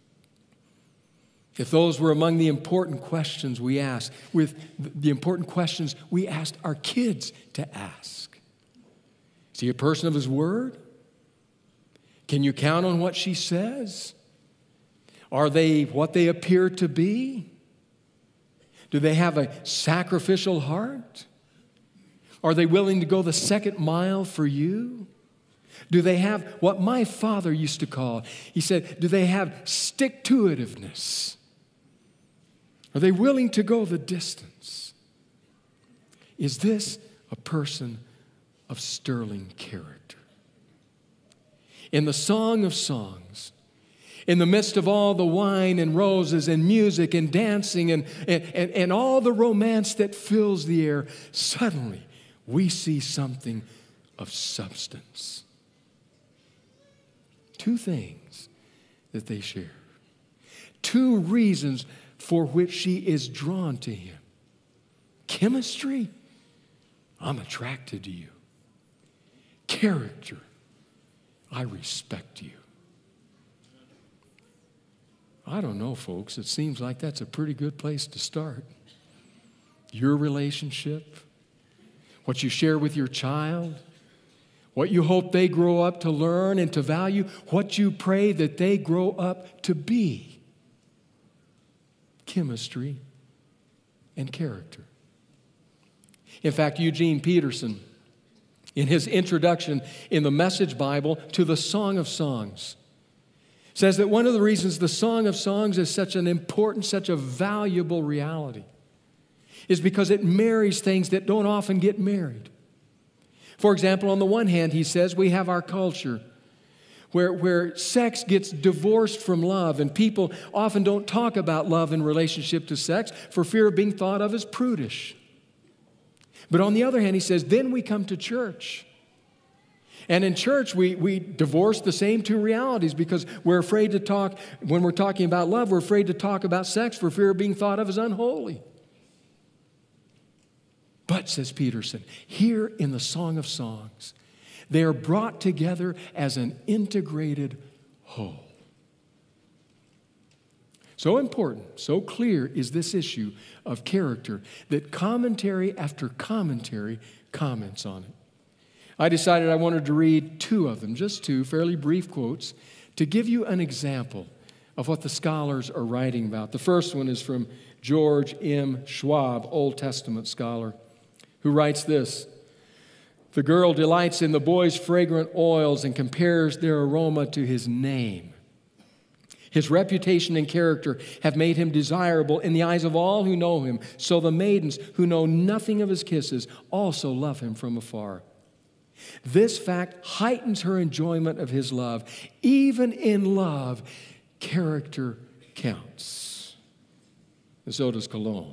if those were among the important questions we asked, with the important questions we asked our kids to ask. Is he a person of his word? Can you count on what she says? Are they what they appear to be? Do they have a sacrificial heart? Are they willing to go the second mile for you? Do they have what my father used to call, he said, do they have stick-to-itiveness? Are they willing to go the distance? Is this a person of sterling character? In the Song of Songs, in the midst of all the wine and roses and music and dancing and, and, and, and all the romance that fills the air, suddenly we see something of substance. Two things that they share. Two reasons for which she is drawn to him. Chemistry, I'm attracted to you. Character, I respect you. I don't know, folks. It seems like that's a pretty good place to start. Your relationship, what you share with your child, what you hope they grow up to learn and to value, what you pray that they grow up to be. Chemistry and character. In fact, Eugene Peterson, in his introduction in the Message Bible to the Song of Songs, says that one of the reasons the Song of Songs is such an important, such a valuable reality is because it marries things that don't often get married. For example, on the one hand, he says, we have our culture where, where sex gets divorced from love, and people often don't talk about love in relationship to sex for fear of being thought of as prudish. But on the other hand, he says, then we come to church. And in church, we, we divorce the same two realities because we're afraid to talk, when we're talking about love, we're afraid to talk about sex for fear of being thought of as unholy. But, says Peterson, here in the Song of Songs, they are brought together as an integrated whole. So important, so clear is this issue of character that commentary after commentary comments on it. I decided I wanted to read two of them, just two fairly brief quotes, to give you an example of what the scholars are writing about. The first one is from George M. Schwab, Old Testament scholar, who writes this: the girl delights in the boy's fragrant oils and compares their aroma to his name. His reputation and character have made him desirable in the eyes of all who know him. So the maidens who know nothing of his kisses also love him from afar. This fact heightens her enjoyment of his love. Even in love, character counts. And so does cologne.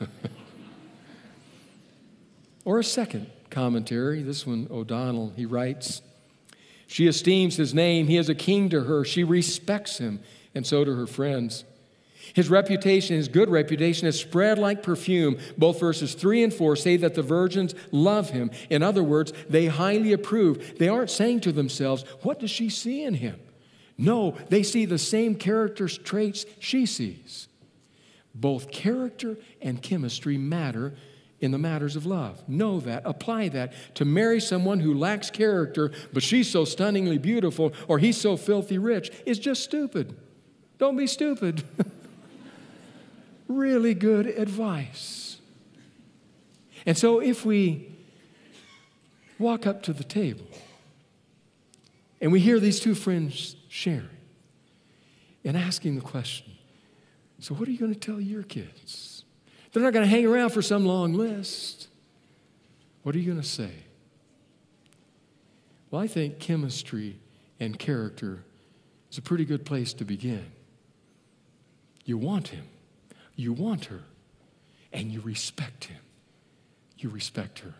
Or a second commentary, this one, O'Donnell, he writes, she esteems his name. He is a king to her. She respects him, and so do her friends. His reputation, his good reputation, has spread like perfume. Both verses three and four say that the virgins love him. In other words, they highly approve. They aren't saying to themselves, what does she see in him? No, they see the same character traits she sees. Both character and chemistry matter in the matters of love. Know that, apply that. To marry someone who lacks character, but she's so stunningly beautiful, or he's so filthy rich, is just stupid. Don't be stupid. Really good advice. And so if we walk up to the table and we hear these two friends sharing and asking the question, so what are you going to tell your kids? They're not going to hang around for some long list. What are you going to say? Well, I think chemistry and character is a pretty good place to begin. You want him. You want her. And you respect him. You respect her.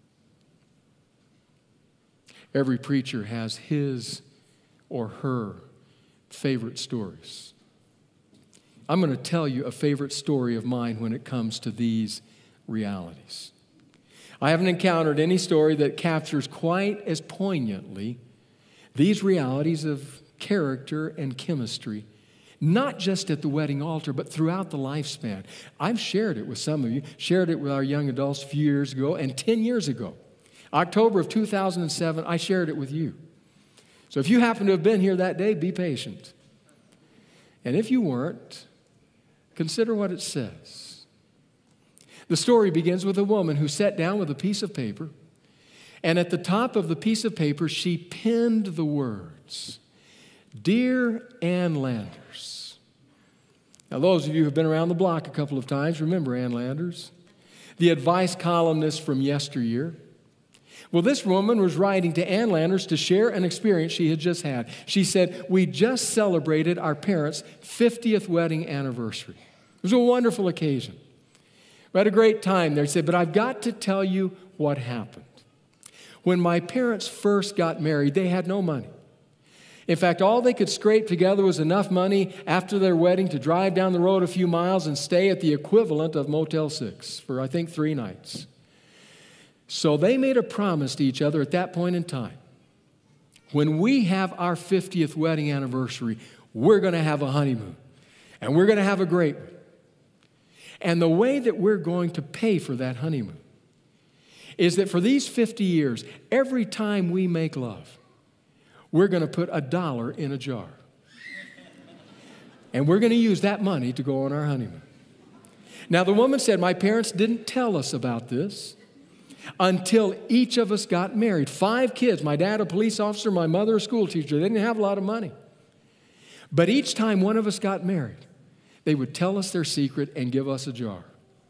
Every preacher has his or her favorite stories. I'm going to tell you a favorite story of mine when it comes to these realities. I haven't encountered any story that captures quite as poignantly these realities of character and chemistry, not just at the wedding altar, but throughout the lifespan. I've shared it with some of you, shared it with our young adults a few years ago, and ten years ago, October of two thousand seven, I shared it with you. So if you happen to have been here that day, be patient. And if you weren't, consider what it says. The story begins with a woman who sat down with a piece of paper, and at the top of the piece of paper, she penned the words, "Dear Ann Landers." Now, those of you who have been around the block a couple of times remember Ann Landers, the advice columnist from yesteryear. Well, this woman was writing to Ann Landers to share an experience she had just had. She said, "We just celebrated our parents' fiftieth wedding anniversary. It was a wonderful occasion. We had a great time there." She said, "But I've got to tell you what happened. When my parents first got married, they had no money. In fact, all they could scrape together was enough money after their wedding to drive down the road a few miles and stay at the equivalent of Motel six for, I think, three nights. So they made a promise to each other at that point in time. When we have our fiftieth wedding anniversary, we're going to have a honeymoon, and we're going to have a great one. And the way that we're going to pay for that honeymoon is that for these fifty years, every time we make love, we're going to put a dollar in a jar. And we're going to use that money to go on our honeymoon." Now, the woman said, "My parents didn't tell us about this until each of us got married. Five kids, my dad a police officer, my mother a school teacher. They didn't have a lot of money. But each time one of us got married, they would tell us their secret and give us a jar."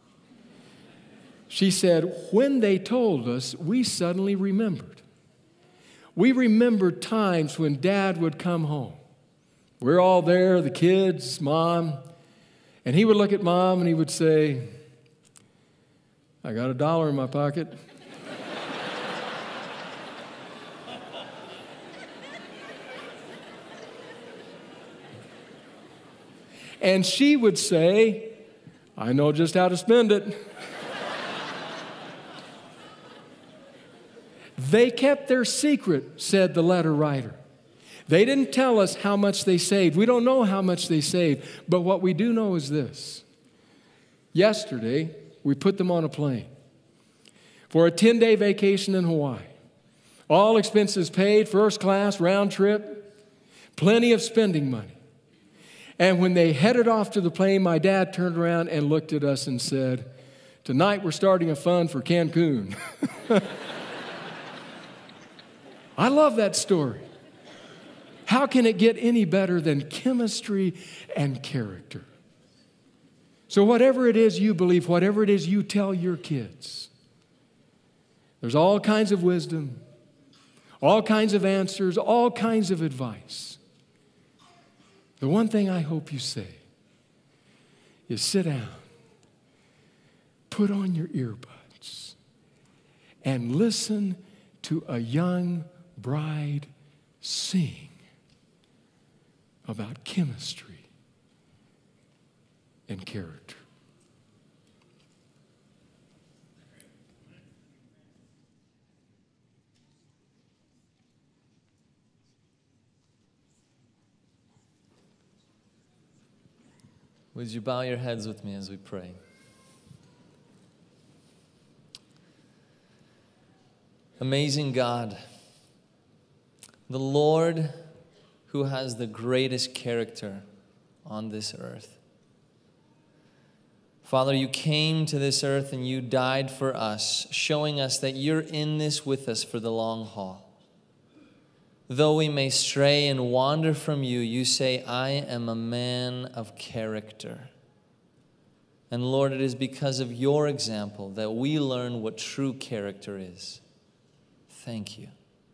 She said, "When they told us, we suddenly remembered. We remembered times when Dad would come home. We're all there, the kids, Mom, and he would look at Mom and he would say, 'I got a dollar in my pocket.' And she would say, 'I know just how to spend it.' They kept their secret," said the letter writer. "They didn't tell us how much they saved. We don't know how much they saved, but what we do know is this. Yesterday, we put them on a plane for a ten-day vacation in Hawaii. All expenses paid, first class, round trip, plenty of spending money. And when they headed off to the plane, my dad turned around and looked at us and said, 'Tonight we're starting a fund for Cancun.'" I love that story. How can it get any better than chemistry and character? So whatever it is you believe, whatever it is you tell your kids, there's all kinds of wisdom, all kinds of answers, all kinds of advice. The one thing I hope you say is sit down, put on your earbuds, and listen to a young bride sing about chemistry and character. Would you bow your heads with me as we pray? Amazing God, the Lord who has the greatest character on this earth. Father, you came to this earth and you died for us, showing us that you're in this with us for the long haul. Though we may stray and wander from you, you say, "I am a man of character." And Lord, it is because of your example that we learn what true character is. Thank you.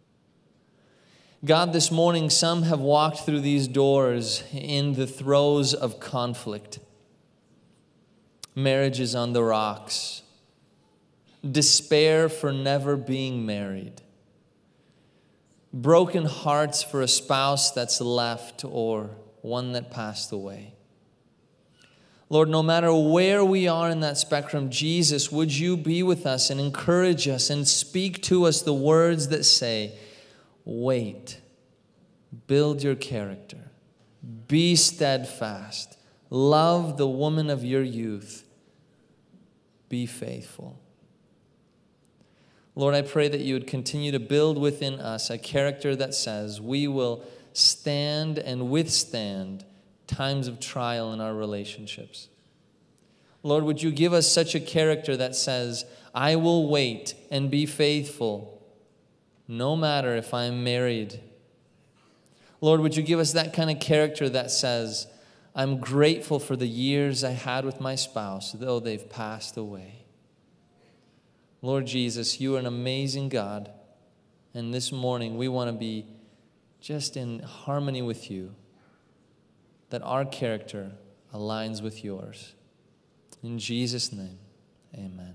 God, this morning, some have walked through these doors in the throes of conflict. Marriages on the rocks. Despair for never being married. Broken hearts for a spouse that's left or one that passed away. Lord, no matter where we are in that spectrum, Jesus, would you be with us and encourage us and speak to us the words that say, wait, build your character, be steadfast, love the woman of your youth, be faithful. Lord, I pray that you would continue to build within us a character that says we will stand and withstand times of trial in our relationships. Lord, would you give us such a character that says, I will wait and be faithful, no matter if I'm married. Lord, would you give us that kind of character that says, I'm grateful for the years I had with my spouse, though they've passed away. Lord Jesus, you are an amazing God, and this morning we want to be just in harmony with you, that our character aligns with yours. In Jesus' name, amen.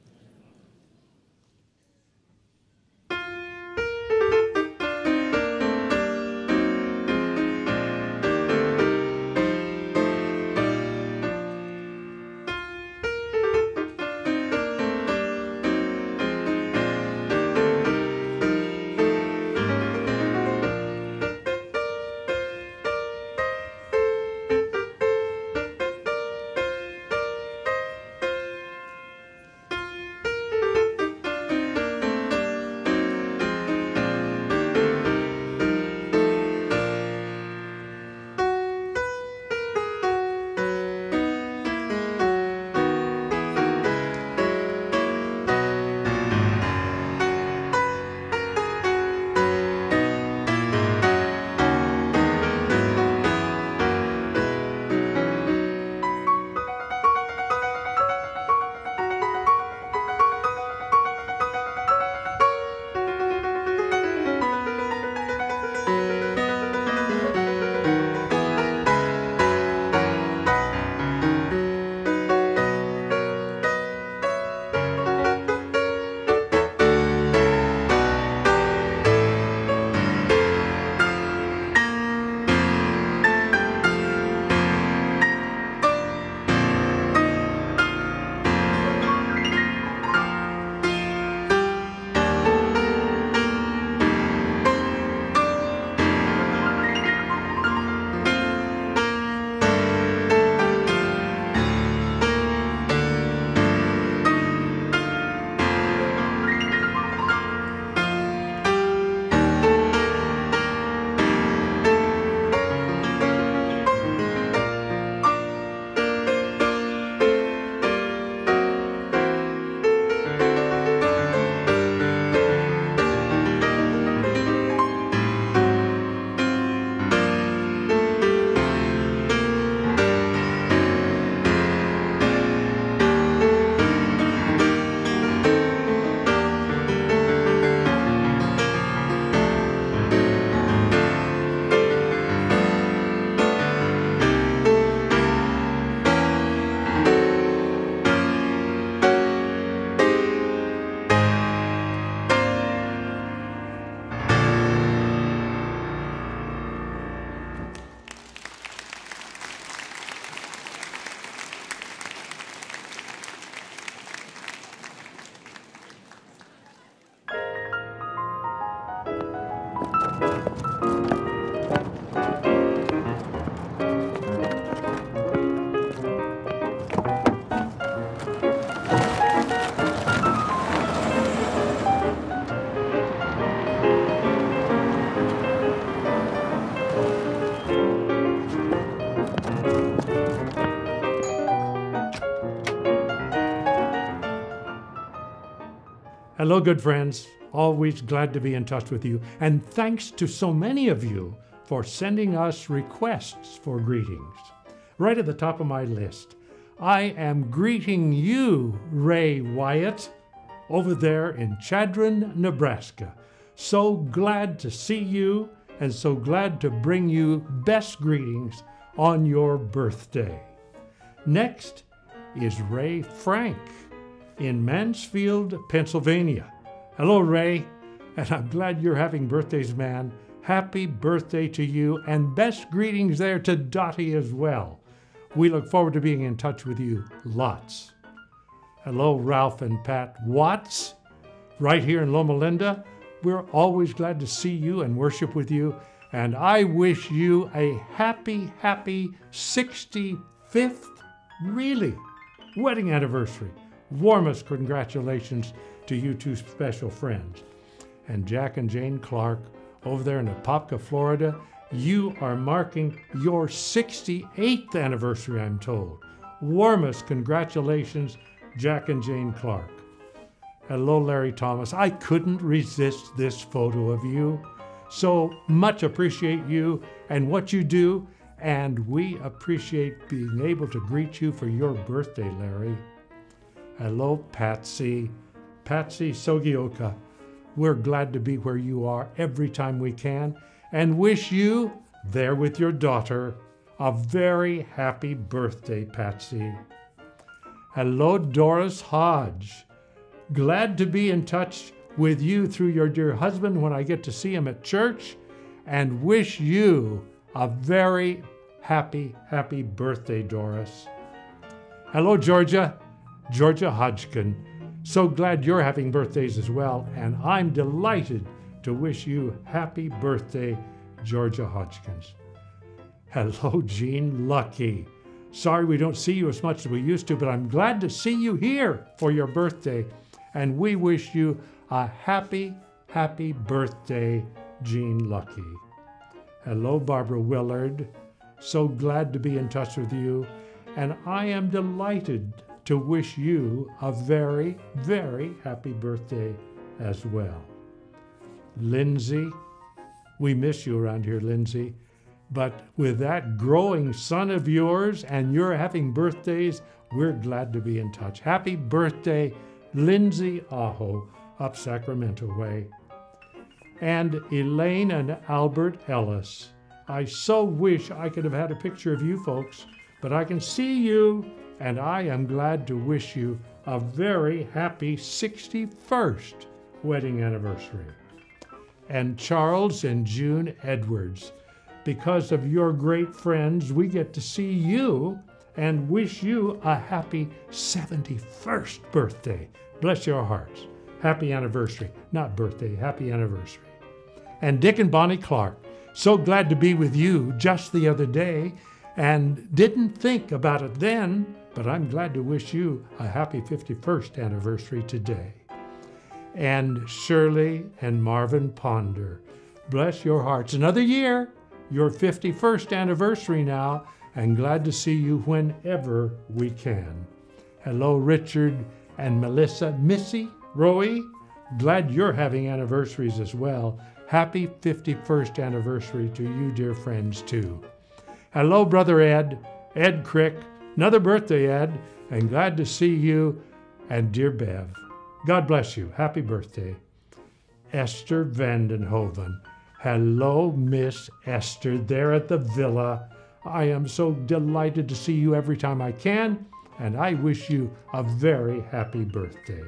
Hello, good friends. Always glad to be in touch with you. And thanks to so many of you for sending us requests for greetings. Right at the top of my list, I am greeting you, Ray Wyatt, over there in Chadron, Nebraska. So glad to see you and so glad to bring you best greetings on your birthday. Next is Ray Frank in Mansfield, Pennsylvania. Hello, Ray, and I'm glad you're having birthdays, man. Happy birthday to you, and best greetings there to Dottie as well. We look forward to being in touch with you lots. Hello, Ralph and Pat Watts, right here in Loma Linda. We're always glad to see you and worship with you. And I wish you a happy, happy sixty-fifth, really, wedding anniversary. Warmest congratulations to you two special friends. And Jack and Jane Clark over there in Apopka, Florida, you are marking your sixty-eighth anniversary, I'm told. Warmest congratulations, Jack and Jane Clark. Hello, Larry Thomas. I couldn't resist this photo of you. So much appreciate you and what you do, and we appreciate being able to greet you for your birthday, Larry. Hello, Patsy. Patsy Sogioka. We're glad to be where you are every time we can, and wish you, there with your daughter, a very happy birthday, Patsy. Hello, Doris Hodge. Glad to be in touch with you through your dear husband when I get to see him at church, and wish you a very happy, happy birthday, Doris. Hello, Georgia. Georgia Hodgkin. So glad you're having birthdays as well, and I'm delighted to wish you happy birthday, Georgia Hodgkins. Hello, Jean Lucky. Sorry we don't see you as much as we used to, but I'm glad to see you here for your birthday, and we wish you a happy, happy birthday, Jean Lucky. Hello, Barbara Willard. So glad to be in touch with you, and I am delighted to wish you a very, very happy birthday as well. Lindsay, we miss you around here, Lindsay, but with that growing son of yours and you're having birthdays, we're glad to be in touch. Happy birthday, Lindsay Aho, up Sacramento Way. And Elaine and Albert Ellis. I so wish I could have had a picture of you folks, but I can see you, and I am glad to wish you a very happy sixty-first wedding anniversary. And Charles and June Edwards, because of your great friends, we get to see you and wish you a happy seventy-first birthday. Bless your hearts. Happy anniversary. Not birthday, happy anniversary. And Dick and Bonnie Clark, so glad to be with you just the other day, and didn't think about it then, but I'm glad to wish you a happy fifty-first anniversary today. And Shirley and Marvin Ponder, bless your hearts. Another year, your fifty-first anniversary now, and glad to see you whenever we can. Hello, Richard and Melissa. Missy, Roy, glad you're having anniversaries as well. Happy fifty-first anniversary to you, dear friends, too. Hello, Brother Ed, Ed Crick. Another birthday, Ed, and glad to see you, and dear Bev. God bless you. Happy birthday. Esther Vandenhoven. Hello, Miss Esther, there at the villa. I am so delighted to see you every time I can, and I wish you a very happy birthday.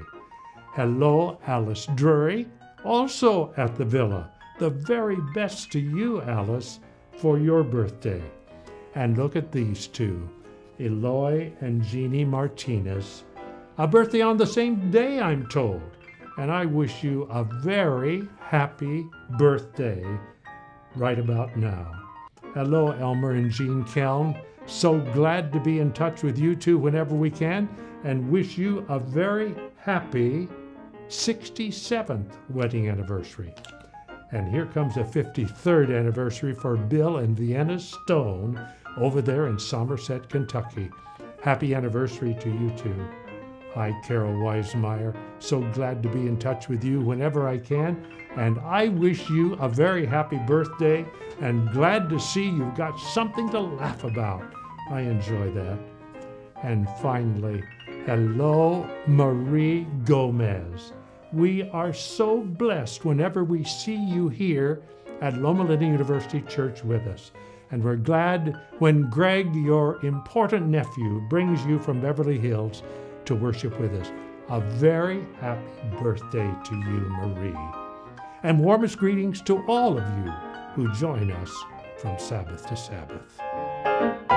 Hello, Alice Drury, also at the villa. The very best to you, Alice, for your birthday. And look at these two, Eloy and Jeannie Martinez. A birthday on the same day, I'm told. And I wish you a very happy birthday right about now. Hello, Elmer and Jean Kelm. So glad to be in touch with you two whenever we can, and wish you a very happy sixty-seventh wedding anniversary. And here comes a fifty-third anniversary for Bill and Vienna Stone over there in Somerset, Kentucky. Happy anniversary to you two. Hi, Carol Weismeyer. So glad to be in touch with you whenever I can. And I wish you a very happy birthday, and glad to see you've got something to laugh about. I enjoy that. And finally, hello, Marie Gomez. We are so blessed whenever we see you here at Loma Linda University Church with us. And we're glad when Greg, your important nephew, brings you from Beverly Hills to worship with us. A very happy birthday to you, Marie. And warmest greetings to all of you who join us from Sabbath to Sabbath.